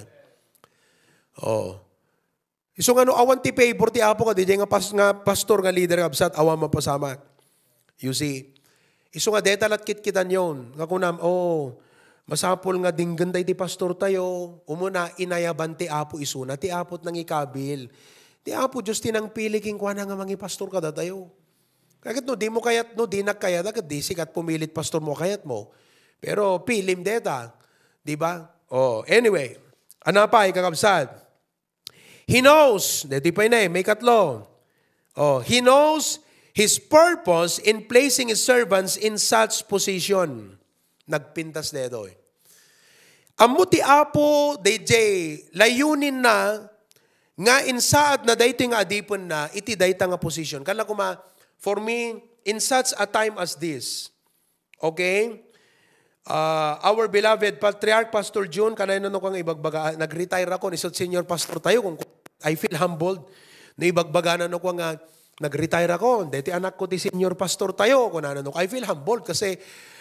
Oh. Iso nga no, awan ti favor ti Apo ka, di nga, pas, nga pastor nga leader kabsat, awan mapasama. You see, iso nga deta lat kitkitan yon. Nga kunam, oh, masapol nga dingganday ti pastor tayo, umuna inayaban ti Apo isuna, ti Apot nang ikabil. Ti Apo, Diyos tinang pili kingkwanan nga mangi pastor ka datayo. Kaya no, di mo kayat, no, di nagkayat, agad di sikat pumilit pastor mo, kayat mo. Pero pilim deta, di ba? Oh, anyway, ano pa, ikakabsad? He knows, di pa na eh, may katlo. Oh, he knows His purpose in placing His servants in such position. Nagpintas dedo eh. Amo ti Apo, D J, layunin na, nga insaad na dayto nga adipon na, iti dayta nga position. Kala kuma, for me, in such a time as this, okay, uh, our beloved Patriarch Pastor June, kanay na kong ibagbaga, nag-retire ako, nisot senior pastor tayo, kung I feel humbled, na ibagbaga na no kong uh, nag-retire ako, deti anak ko ti senior pastor tayo, kung ano, I feel humbled kasi,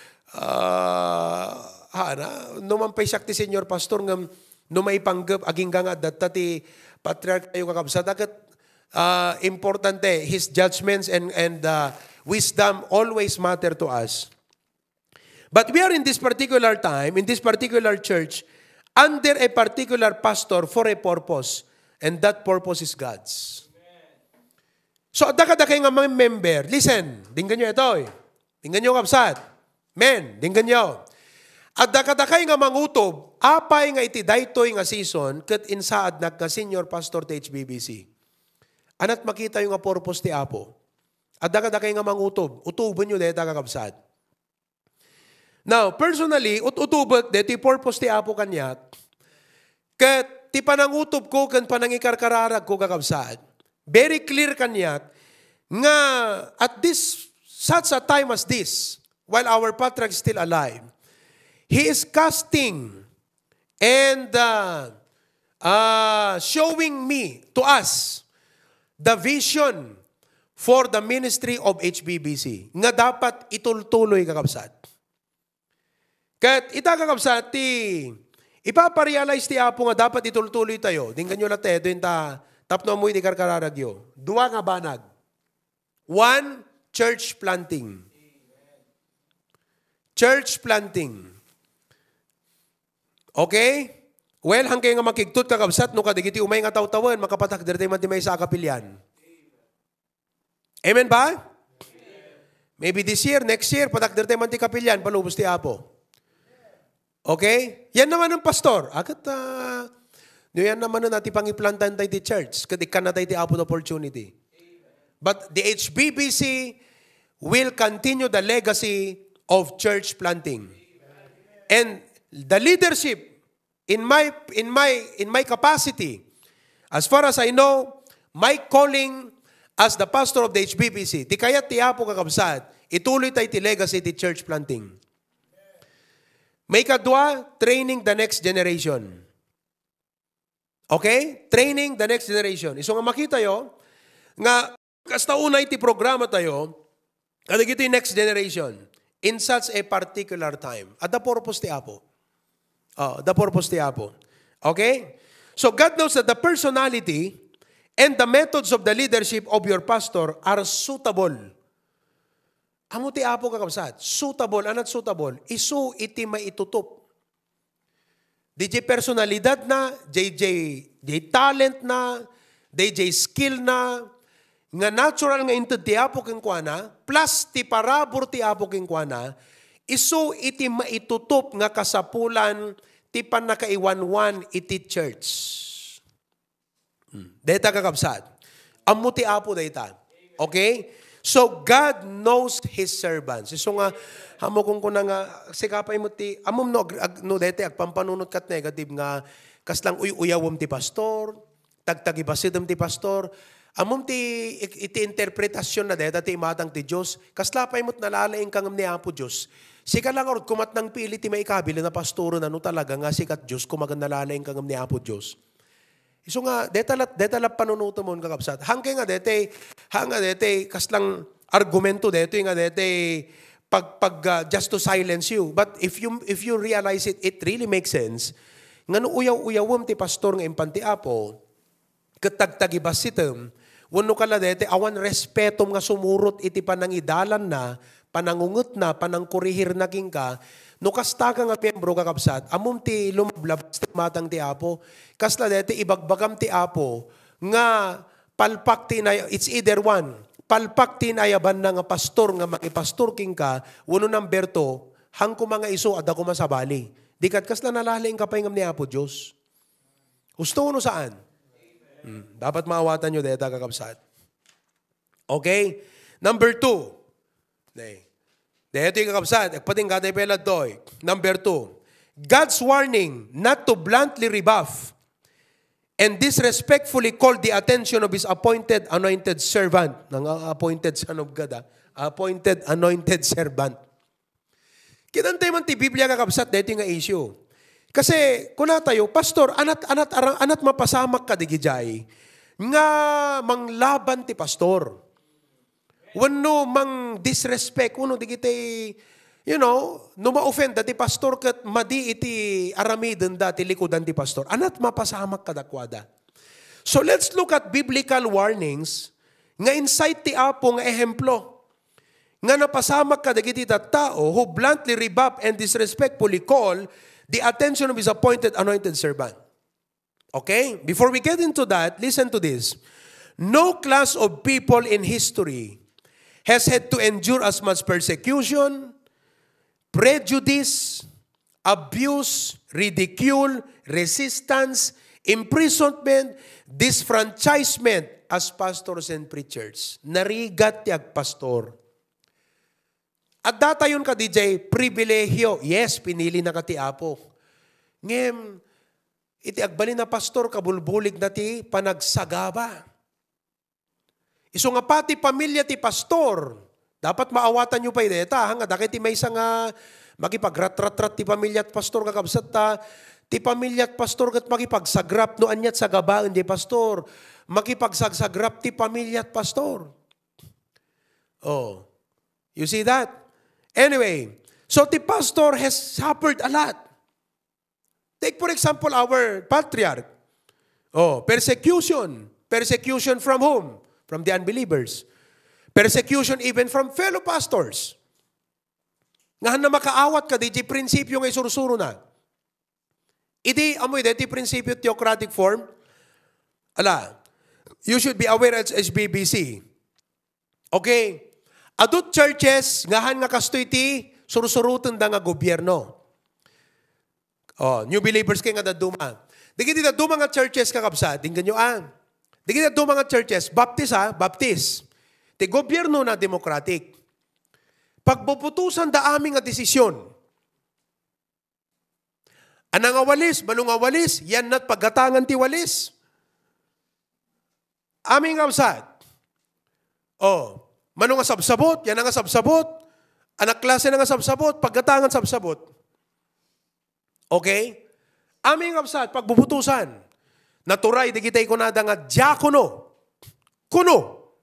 uh, ha, na, numampay siya ti senior pastor, ngam, numaipanggap, aging nga, data ti Patriarch tayo kakabsat, agad, Uh, importante, his judgments and, and uh, wisdom always matter to us. But we are in this particular time, in this particular church, under a particular pastor for a purpose. And that purpose is God's. So, adakadakay nga mga member, listen, dinggan nyo ito eh. Dinggan nyo kapsat. Men, dinggan nyo. Adakadakay nga mangutob, apay nga iti daytoy nga season, kat insaad na ka senior pastor to H B B C. Anat makita yung nga purpose ti Apo. Adakadakay nga mangutob, utuban nyo deta kakabsat. Now, personally, ut-utubot deti purpose ti Apo kanyat, kat ti panangutob ko, kan panangikarkararag ko kakabsat, very clear kanyat, nga at this, such a time as this, while our patriarch is still alive, he is casting and uh, uh, showing me, to us, the vision for the ministry of H B B C. Nga dapat itultuloy kakabsat. Kat ita kakabsat, ti, ipaparealize ti Apo nga dapat itultuloy tayo. Dinggan nyo lang tayo, doon ta, tapno mo hindi karkararagyo. Dua nga banag. One, church planting. Church planting. Okay? Well, hanggang nga makigtut kakabsat, no kadigiti umay nga tawtawan, makapatak dirti man ti may sa kapilyan. Amen ba? Amen. Maybe this year, next year, patak dirti man ti kapilyan, palubos ti Apo. Okay? Yan naman ang pastor. Akat, uh, yan naman na natin pangiplantan tayo ti church. Kadikan na tayo ti Apo na opportunity. But the H B B C will continue the legacy of church planting. And the leadership, In my in my in my capacity, as far as I know, my calling as the pastor of the H B B C, di kaya ti Apo kakabsat, ituloy tayo ti legacy ti church planting. May kadwa, training the next generation. Okay? Training the next generation. Iso nga makita yo, nga kasta unay ti programa tayo, ano iti next generation, in such a particular time. At the purpose ti Apo. Oh, the purpose ti Apo. Okay? So God knows that the personality and the methods of the leadership of your pastor are suitable. Amo ti Apo kakabsat. Suitable. Anat suitable? Isu iti maitutup. D J personalidad na, J J, J talent na, D J skill na, nga natural nga into ti Apo kinkwana, plus ti parabor ti Apo kinkwana, isu iti maitutup nga kasapulan ti panakaiwanwan iti church. Hmm. Deta kakabsat. Amo ti Apo deta. Okay? So God knows His servants. So nga, hamo kung kuna nga, sikapay mo ti, amom no, ag, no dete, agpampanunot kat negative nga, kaslang uy-uyawom ti pastor, tagtagibasidom ti pastor, amom ti iti interpretasyon na deta ti imatang ti Diyos, kaslapay mo't nalalaing kang ni Apo Diyos. Sika lang orot kumat ng pili ti maikabili na pastoro na no talaga nga sikat Diyos kumagan nalalaing kang ni Apo Diyos. Iso nga, detalat, detalat panunuto mo kakabsat. Hangke nga dete, hanga dete, kaslang argumento dete, nga dete, pag, pag uh, just to silence you. But if you if you realize it, it really makes sense. Nga no uyaw-uyawom ti pastor nga impanti Apo, katagtagibas sitem, wano kala dete, awan respetom nga sumurot iti panangidalan na, panangungot na, panangkurihir na king ka, no kasta ka nga miyembro kakabsat, amom ti lumablabas ti matang ti Apo, kasla dete ibagbagam ti Apo, nga palpak ti na, it's either one, palpak ti nayaban na nga pastor, nga makipastor king ka, wano number two, hang ko mga iso, ada ko masabali. Dikat kasla nalaling kapay ngam ni Apo Diyos. Gusto no saan? Hmm, dapat maawatan nyo deta kakabsat. Okay? Number two, Day. Dito yung kakabsat, agpating katay pelad toy. Number two, God's warning not to bluntly rebuff and disrespectfully call the attention of His appointed anointed servant. Nang appointed son of God, ah. Appointed anointed servant. Kinantay man ti Biblia kakabsat, dito yung issue. Kasi, kuna tayo, pastor, anat, anat, anat, anat mapasamak ka digijay, nga manglaban ti pastor. Wano mang disrespect, wano di kita, you know, no ma-offend dati pastor kat madi iti aramiden dati likodan ti pastor. Anat mapasamak kadakwada. So let's look at biblical warnings nga insight ti Apo nga ehemplo. Nga napasamak kadagiti tao who bluntly rebuff and disrespectfully call the attention of His appointed anointed servant. Okay? Before we get into that, listen to this. No class of people in history has had to endure as much persecution, prejudice, abuse, ridicule, resistance, imprisonment, disfranchisement as pastors and preachers. Narigat tiag pastor. At datayon ka, D J, pribilehyo. Yes, pinili na ka ti Apo. Ngem, iti agbalin na pastor, kabulbulig na ti panagsagaba. Iso nga pati pamilya ti pastor, dapat maawatan nyo pa ideta, hanga dakit ti may isang uh, makipagrat-rat-rat ti pamilya at pastor kakabsat ta, ti pamilya at pastor kat makipagsagrap no anyat sa gabaan di pastor, makipagsagrap ti pamilya at pastor. Oh, you see that? Anyway, so the pastor has suffered a lot. Take for example our patriarch. Oh, persecution. Persecution from whom? From the unbelievers. Persecution even from fellow pastors. Nga na makaawat ka, di prinsipyo ngay surusuro na. Iti, amoy, di prinsipyo theocratic form. Ala, you should be aware as H B B C. Okay? Adult churches, ngahan nga kastoy ti, surusurutan da nga gobyerno. Oh, new believers kay nga daduma. Di kita daduma nga churches kakabsa, tingnan nyo ah. Di kita daduma nga churches, baptist ha, baptist. Ti gobyerno na democratic. Pagpuputusan da aming nga desisyon. Anang awalis, manong awalis, yan na't paggatangan ti walis. Aming kabsat. Oh, manong nga sabsabot, yan ang nga sabsabot. Anak klase na nga sabsabot, paggatangan sabsabot. Okay? Aming kabsat, pagbubutusan. Naturay, di kita'y kunada nga diakono. Kuno.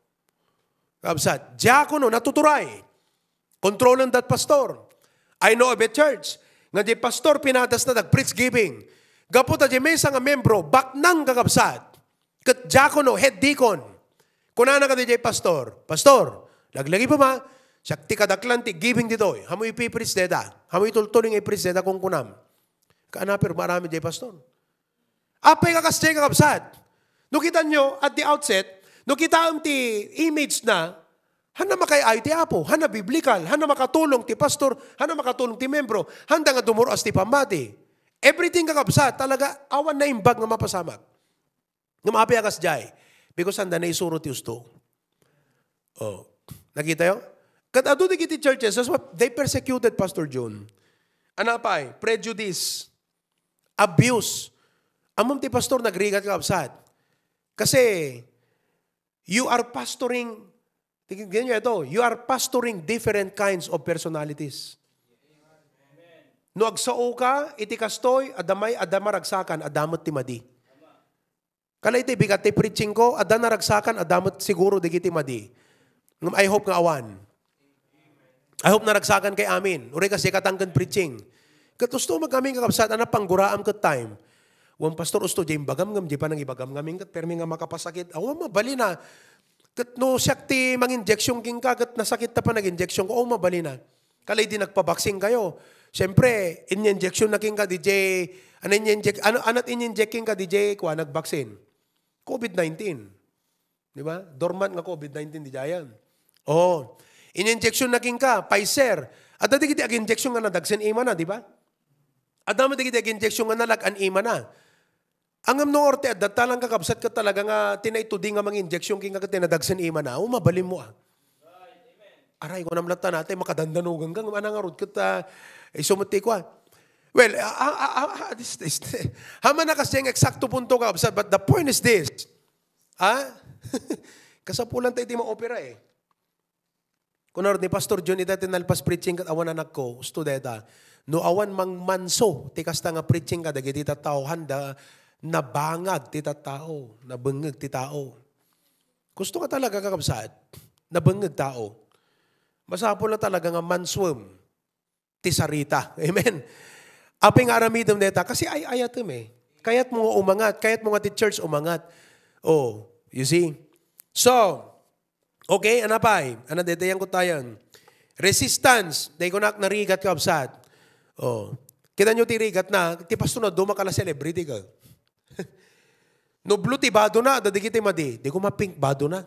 Kabsat, diakono, natuturay. Controlling that pastor. I know of a church. Nga di pastor pinadas na nag-preach giving. Gaputa di mesa nga membro, baknang kakabsat. Kat diakono, head deacon. Kunana ka di pastor. Pastor, laglagi pa ma, sakti kadaklan ti giving dito. Hamo ipipreach deda. Hamo itultuling ipreach deda kung kunam. Kaanapir, marami di pastor. Apay kakasya kakabsat. No kita nyo, at the outset, no kita ang ti image na, hana makay-ay ti apo, hana biblical, hana makatulong ti pastor, hana makatulong ti membro, handa nga dumuras ti pambati. Everything kakabsat, talaga, awan na imbag nga mapasamag. Nga maapi akas jay. Because handa na isuro ti usto. Oh. Nakita yun? Katado di kiti churches, that's what they persecuted Pastor John. Anapay, prejudice, abuse. Amam ti pastor nagrigat kakabsat. Kasi, you are pastoring, tingnan nyo ito, you are pastoring different kinds of personalities. No agsao ka, iti kastoy, adamay, adamaragsakan, adamot ti madi. Kalay ti bigat ti preaching ko, adanaragsakan, adamot siguro digiti madi. I hope nga awan. I hope naragsakan kay amin. Uri kasi katanggan preaching. Katusto mag-aming kakabsat, anak pangguraam kat time. Wang pastor usto, jay bagam-gam, jay pa nang ibagam-gaming kat, permi nga makapasakit. Awa, mabali na. Kat no, siyak ti mang-injection king ka, kat nasakit na pa nag-injection ko, awa, mabali na. Kalay di nagpabaksing kayo. Siyempre, in-injection na king ka, D J, ano in-inject, ano, anat in-injecting ka, D J, kuha, nag-vaccine. COVID nineteen. Di ba? Dormant nga COVID nineteen, di jayan. Oh, in-injection na king ka, Pfizer. At dati kiti ag-injection nga nadagsin ima na, di ba? At dati kiti ag-injection nga nalag-an ima na. Ang amno orte, at datalang kakabsat ka talaga nga tinaitudi nga mga injection king ka tinadagsin ima na, umabalim mo ah. Aray ko namlata natin, makadandanugan kang manangarod kita, eh, sumuti ko ah. Well, uh, uh, uh, uh, this, this, haman na kasi yung eksakto punto ka, but the point is this. Ha? Kasapulan tayo di ma-opera eh. Kunwari ni Pastor John, ita tinalpas preaching kat awan anak ko, studeta, no awan mang manso, tikas ta nga preaching ka, dagi tita tao, handa, nabangag tita tao, nabangag ti tao. Gusto ka talaga kakabsat, nabangag tao. Masapol na talaga nga manswem, ti sarita. Amen. Aping aramidom neta, kasi ay ayatem eh. Kaya't mo umangat, kaya't mo nga ti church umangat. Oh, you see? So, okay, anapay, ano detayan ko tayo. Resistance, day ko na narigat ka absat. Oh, kita nyo ti rigat na, ti pasto na duma ka na celebrity ka. No blue ti bado na, dadigiti madi, di ko ma-pink bado na.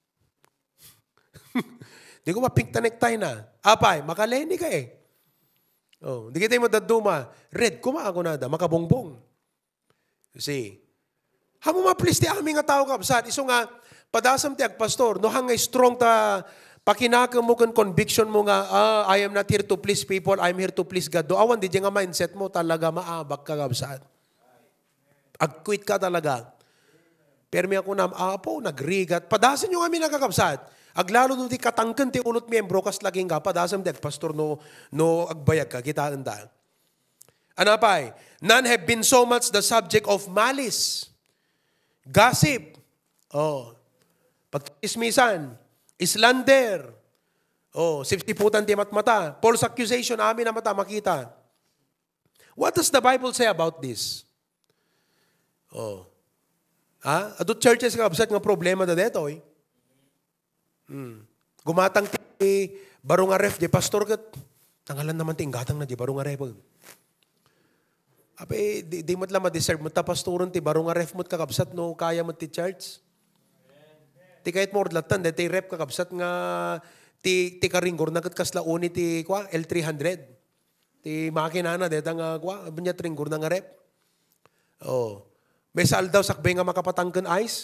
Di ko ma-pink ta necktie na. Apay, makaleni ka eh. Oh, di kita mo daduma, red, kuma ako na da, makabongbong. You see? Hamo ma-please ti aming nga tao ka absat. Iso nga, padasam ti agpastor, no hangay strong ta, pakinaka mo kan conviction mo nga, ah, I am not here to please people, I am here to please God. Do awan, di nga mindset mo, talaga maabak ka kabsat. Ag-quit ka talaga. Pero may ako na, apo, nagrigat. Padasan nyo kami nakakabsat. Aglalo no di katangkan ti ulot miyembro, kas laging ka, padasam di agpastor no, no agbayag ka, kita anda. Anapay, none have been so much the subject of malice, gossip, oh, pagkismisan, slander, Oh, sipsiputan ti matmata. False accusation amin na mata makita. What does the Bible say about this? Oh. Ha? Adot churches nga absat nga problema da deto eh. Hmm. Gumatang ti barong aref di pastor kat tanggalan naman ti ingatang na di barong aref. Ape di, di mat lang ma-deserve mo ta pastoron ti barong aref mo kakabsat no kaya mo ti church. Ti kahit mo orlatan ti rep kakabsat nga ti ti karinggor nagat kasla uni ti kwa L three hundred. Ti makina na deta nga kwa bunya tringgor na nga rep. Oh. May sal daw sakbay nga makapatangken ice.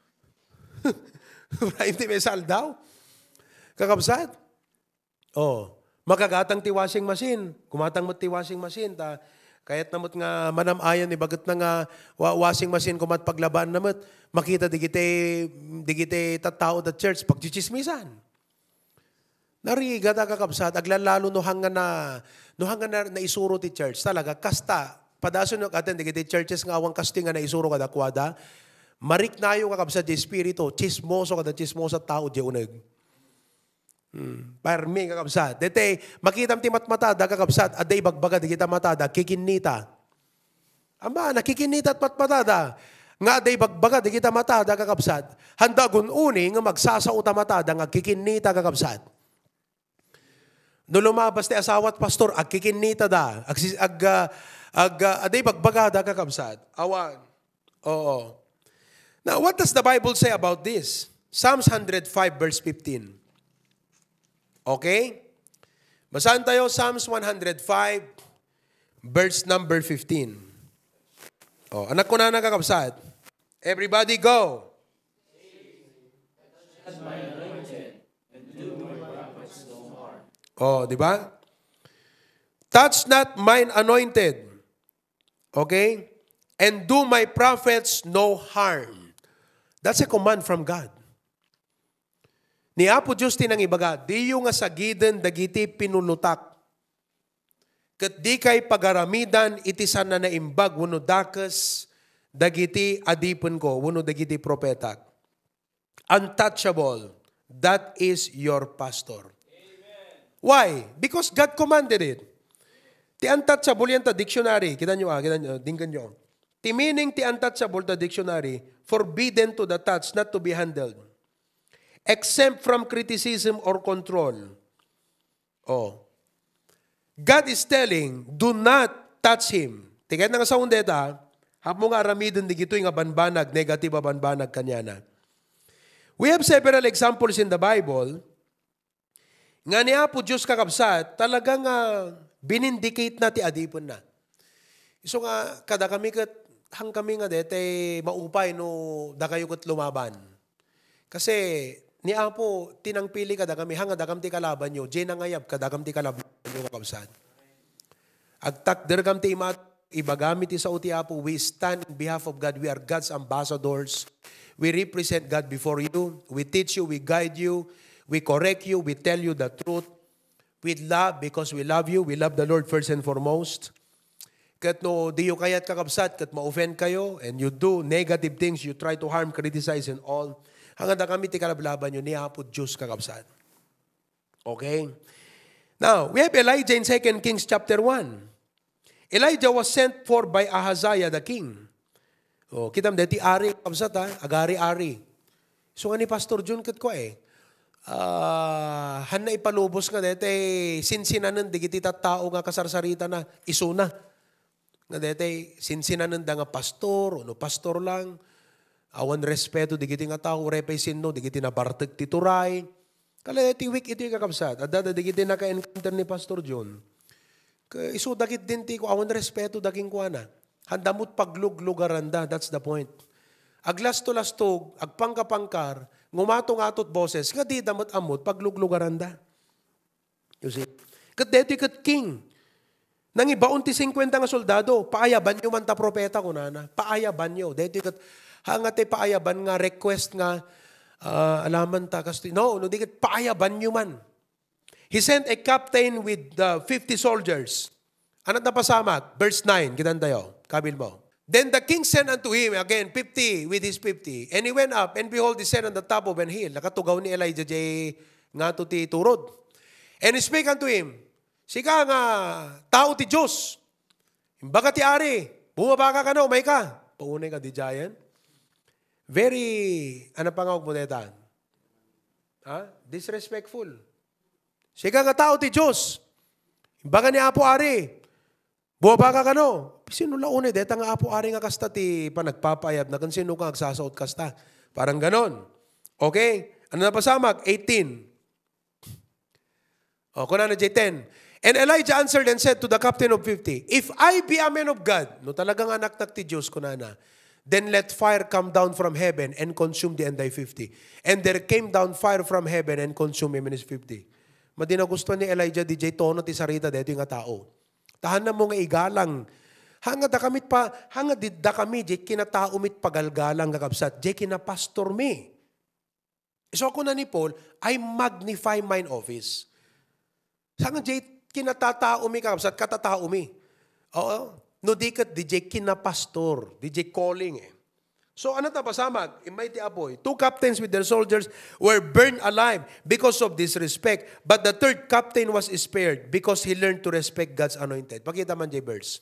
Hindi may sal daw. Kakabsat. Oh, makagatang ti washing machine. Kumatang mo ti washing machine ta kayat namot nga manamayan ni bagat na nga washing machine kumat paglaban namot makita digite digite tattao da church pagchichismisan. Nariga ta kakabsat, aglalalo no hanga na, no hanga na, na isuro ti church. Talaga, kasta, padaso no katen, digiti churches nga awang casting nga na isuro kada kwada, marik na yung kakabsat di espiritu, chismoso kada chismoso tao di unag. Hmm. Parmi kakabsat. Dete, makitam ti matmatada kakabsat, aday bagbaga di kita matada, kikinita. Amba, nakikinita at matmatada. Nga aday bagbaga di kita matada kakabsat, handagun uni nga magsasauta matada nga kikinita kakabsat. No lumabas ti asawat pastor, ag kikinita da, ag, ag, ag, uh, aday bagbagada kakabsat. Awan. Oo. Now, what does the Bible say about this? Psalms one oh five verse fifteen. Okay? Basahan tayo Psalms one oh five verse number fifteen. Oh, anak ko na nakakabsat. Everybody go. Oh, di ba? Touch not mine anointed. Okay? And do my prophets no harm. That's a command from God. Ni Apo Diyos tinang ibaga, di yung nga sagiden dagiti pinulutak. Kat di kay pagaramidan itisan na naimbag wano dakas dagiti adipon ko, wano dagiti propetak. Untouchable. That is your pastor. Why? Because God commanded it. Ti untouchable yan ta dictionary. Kita nyo ah, kita nyo, dinggan nyo. Ti meaning ti untouchable ta dictionary, forbidden to the touch, not to be handled. Exempt from criticism or control. Oh. God is telling, do not touch him. Tigay na nga sa undeta, hap mo nga aramidon di gito yung banbanag, negative banbanag kanyana. We have several examples in the Bible. Nga niya po Diyos kakabsat, talagang uh, binindicate na ti adipon na. So nga, kada kami kat, hang kami nga dete, maupay no, da kayo kat lumaban. Kasi, ni Apo, tinangpili kada kami, hanga da kam ti kalaban nyo, dyan ngayab, kada kam ti kalaban nyo kakabsat. Agtak, der kam ti imat, ibagamit ti sa uti Apo, we stand in behalf of God, we are God's ambassadors, we represent God before you, we teach you, we guide you, we correct you, we tell you the truth. With love, because we love you, we love the Lord first and foremost. Kat no, di yung kayat kakabsat, kat ma-offend kayo, and you do negative things, you try to harm, criticize, and all. Hanggang na kami ti kalablaban yun, niya po Diyos kakabsat. Okay? Now, we have Elijah in Second Kings chapter one. Elijah was sent for by Ahaziah the king. Oh, kitam deti ari kakabsat ha, agari-ari. So nga ni Pastor John kat ko eh, Uh, han na ipalubos nga dete sinsinanan digiti tao nga kasarsarita na isuna nga dete sinsinanan da nga pastor no pastor lang awan respeto digiti nga tao repesin no digiti na bartek tituray kala dete week iti kakabsat adda digiti na ka-encounter ni Pastor John ka isu dagit din ti ko awan respeto daging kuana handamot pagluglugaranda. That's the point. Aglasto-lastog agpangkapangkar ngumatong-atot boses, nga di damot-amot, pagluglugaranda. You see? Kat dito kat king. Nang ibaon ti fifty nga soldado, paayaban nyo man ta propeta ko nana. Paayaban nyo. Dito kat, hangat ay paayaban nga request nga, uh, alaman ta, kasto, no, no, di kat paayaban nyo man. He sent a captain with uh, fifty soldiers. Anat na pasamak? Verse nine, kitan tayo, kabil mo. Then the king sent unto him, again, fifty with his fifty. And he went up, and behold, he sat on the top of an hill. Nakatugaw ni Elijah jay nga to ti turod. And speak unto him, sika nga, tao ti Diyos. Imbaga ti ari, bumaba ka ka na, umay ka. Paunay ka, di giant. Very, ano pa nga mo neta? Ha? Disrespectful. Sika nga tao ti Diyos. Imbaga ni Apo Ari, bumaba ka ka no. Sino launay, deta nga Apo Ari nga kasta ti panagpapayab na kung sino ka agsasaot kasta. Parang ganon. Okay? Ano na pasamag? eighteen. O, kuna na J ten. And Elijah answered and said to the captain of fifty, if I be a man of God, no talagang anak na ti Diyos, kuna na, then let fire come down from heaven and consume the and thy fifty. And there came down fire from heaven and consume him and his fifty. Madinagustuhan ni Elijah, D J Tono, ti sarita, dito yung nga tao. Tahan na mo nga igalang. Hanga da kamit pa, hanga di da kami, di kinatao mit pagalgalang kakabsat, di kinapastor mi. So ako na ni Paul, I magnify mine office. Hanga di kinatatao mi kakabsat, katatao mi. Oo. No di kat, di di kinapastor, di di calling eh. So ano ta pasamag? Mighty Apoy, two captains with their soldiers were burned alive because of disrespect. But the third captain was spared because he learned to respect God's anointed. Pakita man J verse.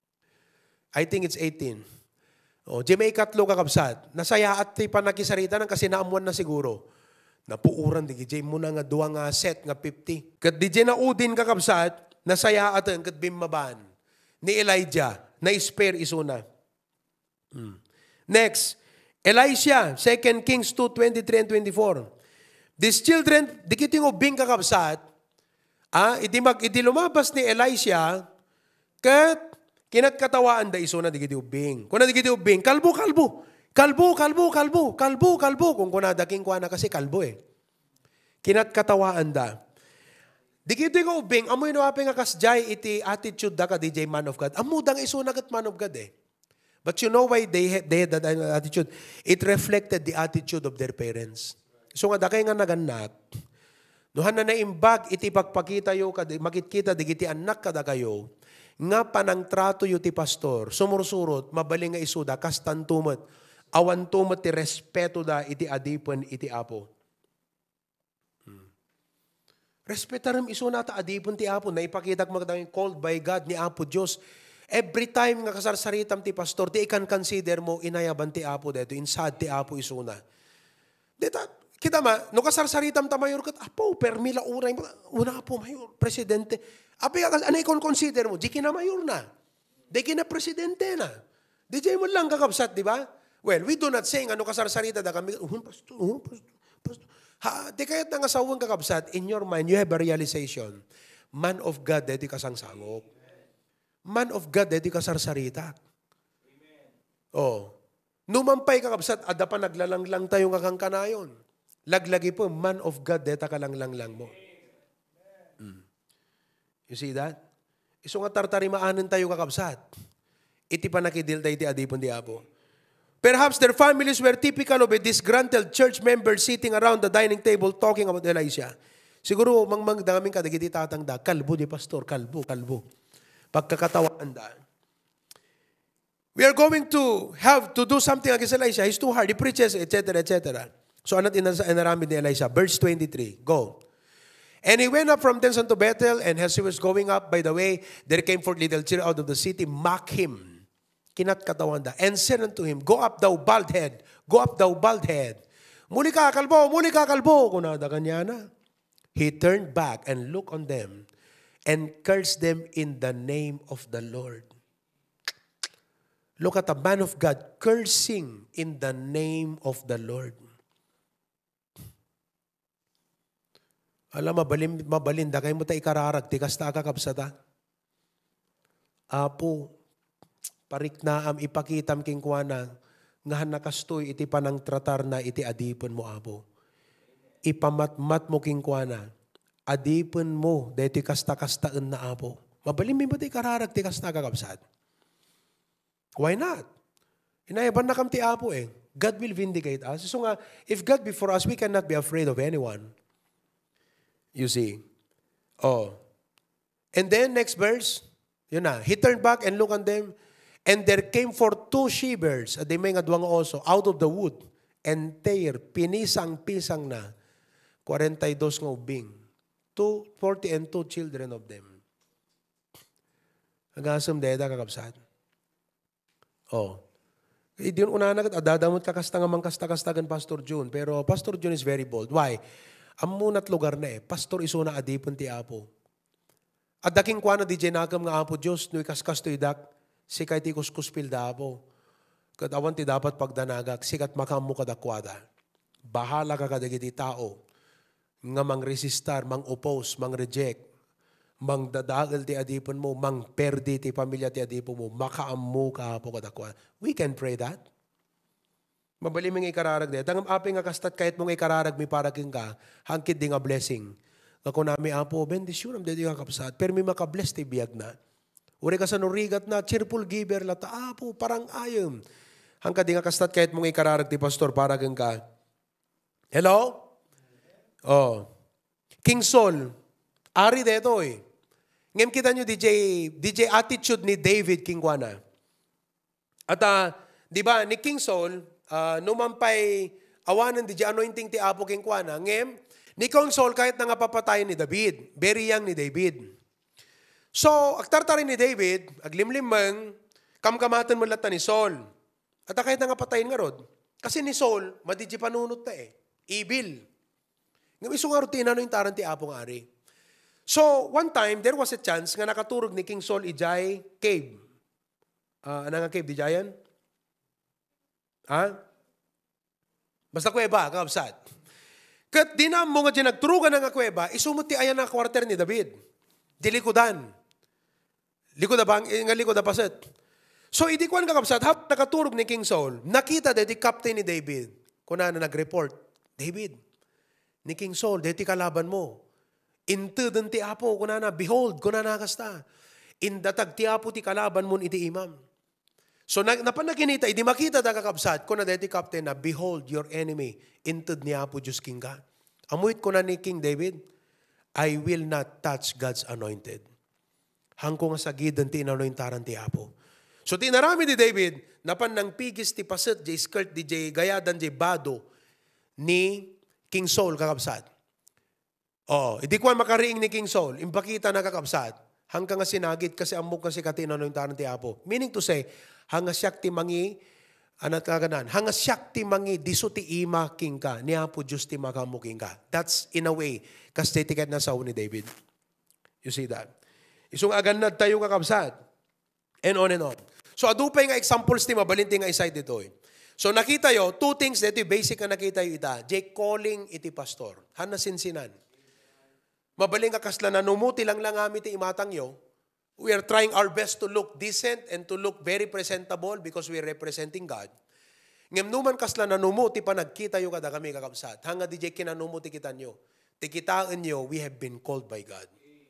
I think it's eighteen. O, J may katlo kakabsat. Nasaya at ti panakisarita ng kasi naamuan na siguro. Napuuran di J mo na nga duwa nga set nga fifty. Kat di J na udin kakabsat, nasaya at ang kat bimaban ni Elijah na spare isuna. Hmm. Next, Elisha, Second Kings two, twenty-three and twenty-four. These children, di kiting ubing kakabsat, ah, iti, mag, iti lumabas ni Elisha, kat kinat katawaan da iso na di kiti ubing. Kung na di kiti ubing, kalbo, kalbo. Kalbo, kalbo, kalbo. Kalbo, kalbo. Kung kunadaking kuha na kasi kalbo eh. Kinat katawaan da. Di kiti ko ubing, amoy nawapi nga kasjay iti attitude da ka D J man of God. Amudang iso na kat man of God eh. But you know why they had, they had that attitude? It reflected the attitude of their parents. So nga, dakay nga naganak, nuhan na naimbag, iti pagpakita yo, makikita, digiti anak kada kayo, nga panang trato yu ti pastor, sumursurot, mabaling nga isuda, kastan tumot, awan tumot ti respeto da, iti adipan, iti apo. Hmm. Respetaram iso na ta adipan ti apo, na ipakita magdang called by God ni Apo Diyos. Every time nga kasarsaritam ti pastor, di ikan consider mo, inayaban ti apo deto, insad ti apo isuna. Dita, kita ma, no kasarsaritam ta mayor kat, apo, permila uray, una apo mayor, presidente. Api ka, anay kon consider mo, di kina mayor na. Di kina presidente na. Di jay mo lang kakabsat, di ba? Well, we do not say, ano kasarsarita da kami, uh, pastor, uh, pastor, pastor. Ha, di kaya't nga sawang kakabsat, in your mind, you have a realization, man of God, deti kasangsangok. Man of God, deti kasarsarita. Oh. Numampay kakabsat, ada pa naglalanglang tayo nga kang kanayon. Laglagi po, man of God, deta ka lang lang lang mo. Mm. You see that? Iso nga tartarimaanan tayo kakabsat. Iti pa nakidil tayo iti adipon di apo. Perhaps their families were typical of a disgruntled church member sitting around the dining table talking about Elisha. Siguro, mang daming kadagiti tatangda, kalbo di pastor, kalbo, kalbo. Pagkakatawaan da. We are going to have to do something against Elisha. He's too hard. He preaches, et cetera, et cetera. So, ano't inaramid ni Elisha? Verse twenty-three. Go. And he went up from thence unto Bethel, and as he was going up by the way, there came forth little children out of the city, mock him. Kinat katawan da. And said unto him, go up thou bald head. Go up thou bald head. Muli ka kalbo, muli ka kalbo. Kunada kanya na. He turned back and looked on them and cursed them in the name of the Lord. Look at a man of God cursing in the name of the Lord. Alam, mabalin, mabalinda kayo mo tayo ikararag, tikas ta kakabsata. Apo, parik na am ipakitam king kuana, ngahan nakastoy iti panang tratar na iti adipon mo, apo. Ipamatmat mo king kuana, adipon mo, dahil ti kasta-kastaan na apo. Mabalim mo tayo ikararag, tikas ta kakabsat. Why not? Inayaban na kam ti apo eh. God will vindicate us. So nga, if God be for us, we cannot be afraid of anyone. You see. Oh. And then, next verse, yun na. He turned back and looked on them, and there came forth two she-bears, at they may nga duwang also, out of the wood, and there, pinisang-pisang na, forty-two nga ubing. two, forty and two children of them. Agasam deda kakabsat. Oh. Eh, di yun una na, adadamot kakasta nga mang kasta-kastagan Pastor June. Pero Pastor June is very bold. Why? Amunat lugar na eh. Pastor isuna adipon ti Apo. At daking kwa na di jenagam nga Apo Diyos, no ikaskas to idak, sikay ti kuskuspil da Apo. Kat awan ti dapat pagdanagak, sikat makamu kadakwada. Bahala ka kadagiti tao. Nga mang resistar, mang oppose, mang reject, mang dadagal ti adipon mo, mang perdi ti pamilya ti adipon mo, makaamu ka Apo kadakwada. We can pray that. Mabali mong ikararag de. Tangam api nga kastat kahit mong ikararag mi paraking ka, hangkid di nga blessing. Ako nami Apo, bendisyon am dedi nga kapsat, pero mi makabless ti biyag na. Uri ka sa nurigat na, cheerful giver lata, Apo, parang ayam. Hangkad di nga kastat kahit mong ikararag ti pastor, paraking ka. Hello? Oh. King Saul, ari deto eh. Ngayon kita nyo, D J, D J attitude ni David King Juana. At uh, di ba, ni King Saul, uh, numampay awanan di J anointing ti Apo King Juana. Ngayon, ni King Saul kahit na nga papatayin ni David, very young ni David. So, agtartarin ni David, aglimlimang, kamkamatan mo lata ni Saul. At kahit na nga patayin nga rod. Kasi ni Saul, madiji panunot na eh. Evil. Ngayon, isong nga rutina no yung taran ti Apo nga ari. So, one time, there was a chance nga nakaturog ni King Saul ijay cave. Uh, ano nga cave, di jayan? Ha? Basta kuweba, kakabsat. Kat di na mo nga dyan nagturugan nga kuweba, isumot ti ayan na quarter ni David. Di likodan. Likod na bang, nga likod na paset. So, idi kuwan kakabsat, hap nakaturog ni King Saul, nakita deti captain ni David, kuna na nag-report, David, ni King Saul, deti kalaban mo. Into dun ti Apo, kuna na, behold, kuna na kasta. Indatag ti Apo ti kalaban mo iti imam. So, na, napanaginita, hindi makita da kakabsat, kuna deti captain na, behold your enemy, into ni Apo Diyos King ka. Amuit kuna ni King David, I will not touch God's anointed. Hangko nga sa gidan ti inanointaran ti Apo. So, tinarami ni David, napan ng pigis ti paset, di skirt, di jay gayadan, di bado, ni King Saul kakabsat. Oh, hindi ko makariing ni King Saul, impakita na kakabsat, hanggang nga sinagit kasi amok kasi katina no yung taran ti Apo. Meaning to say, hanga siyak ti mangi, anat kaganan, hanga siyak ti mangi, diso ti ima king ka, ni Apo Diyos ti makamuking ka. That's in a way, kasi tiket na sa ni David. You see that? Isong aganad tayo kakabsat. And on and on. So, adupay nga examples ti mabalinti nga isay dito eh. So, nakita yo, two things dito, basic nga nakita yo ita. Jay calling iti pastor. Han nasinsinan. Mabaling ka kasla na numuti lang lang kami ti imatang yo. We are trying our best to look decent and to look very presentable because we are representing God. Ngem numan kasla na numuti pa nagkita yo kada kami kakabsat. Hanga di jay kinanumuti kita nyo. Tikitaan nyo, we have been called by God.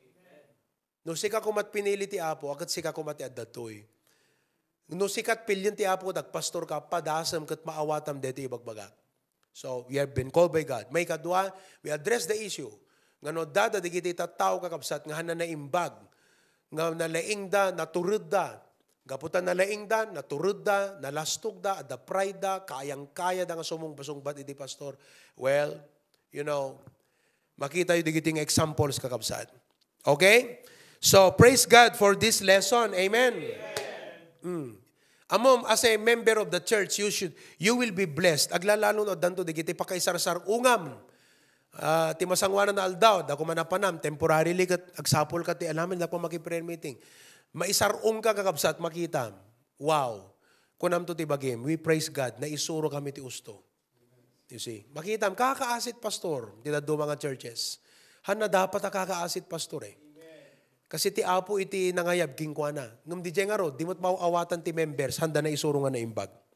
No sika kumat pinili ti Apo, akat sika kumat ti addatoy. No sikat pilyon ti Apo, nagpastor ka, padasam kat maawatam dito ibagbagak. So, we have been called by God. May kadwa, we address the issue. Nga no, dada, di kita itatao kakabsat, nga hana na imbag, nga nalaing da, naturud da, gaputan nalaing da, naturud da, nalastog da, ada pride da, kayang-kaya da nga sumong basungbat iti pastor. Well, you know, makita yung digiting examples kakabsat. Okay? So, praise God for this lesson. Amen. Mm. Amom, as a member of the church, you should, you will be blessed. Aglalalo no, danto, di kita pakaisar-sar ungam. Uh, ti masangwanan na aldaw, dako manapanam, temporarily kat, agsapol ka ti alamin, dako maki-prayer meeting. Maisarong ka kakabsat, makita. Wow. Kunam to ti bagim, we praise God, na isuro kami ti usto. You see, makita, kakaasit pastor, ti daddo mga churches. Han na dapat kakaasit pastor eh. Kasi ti Apo iti nangayab king kwa na. Nung di nga ro, di mo't mauawatan ti members, handa na isuro nga na imbag.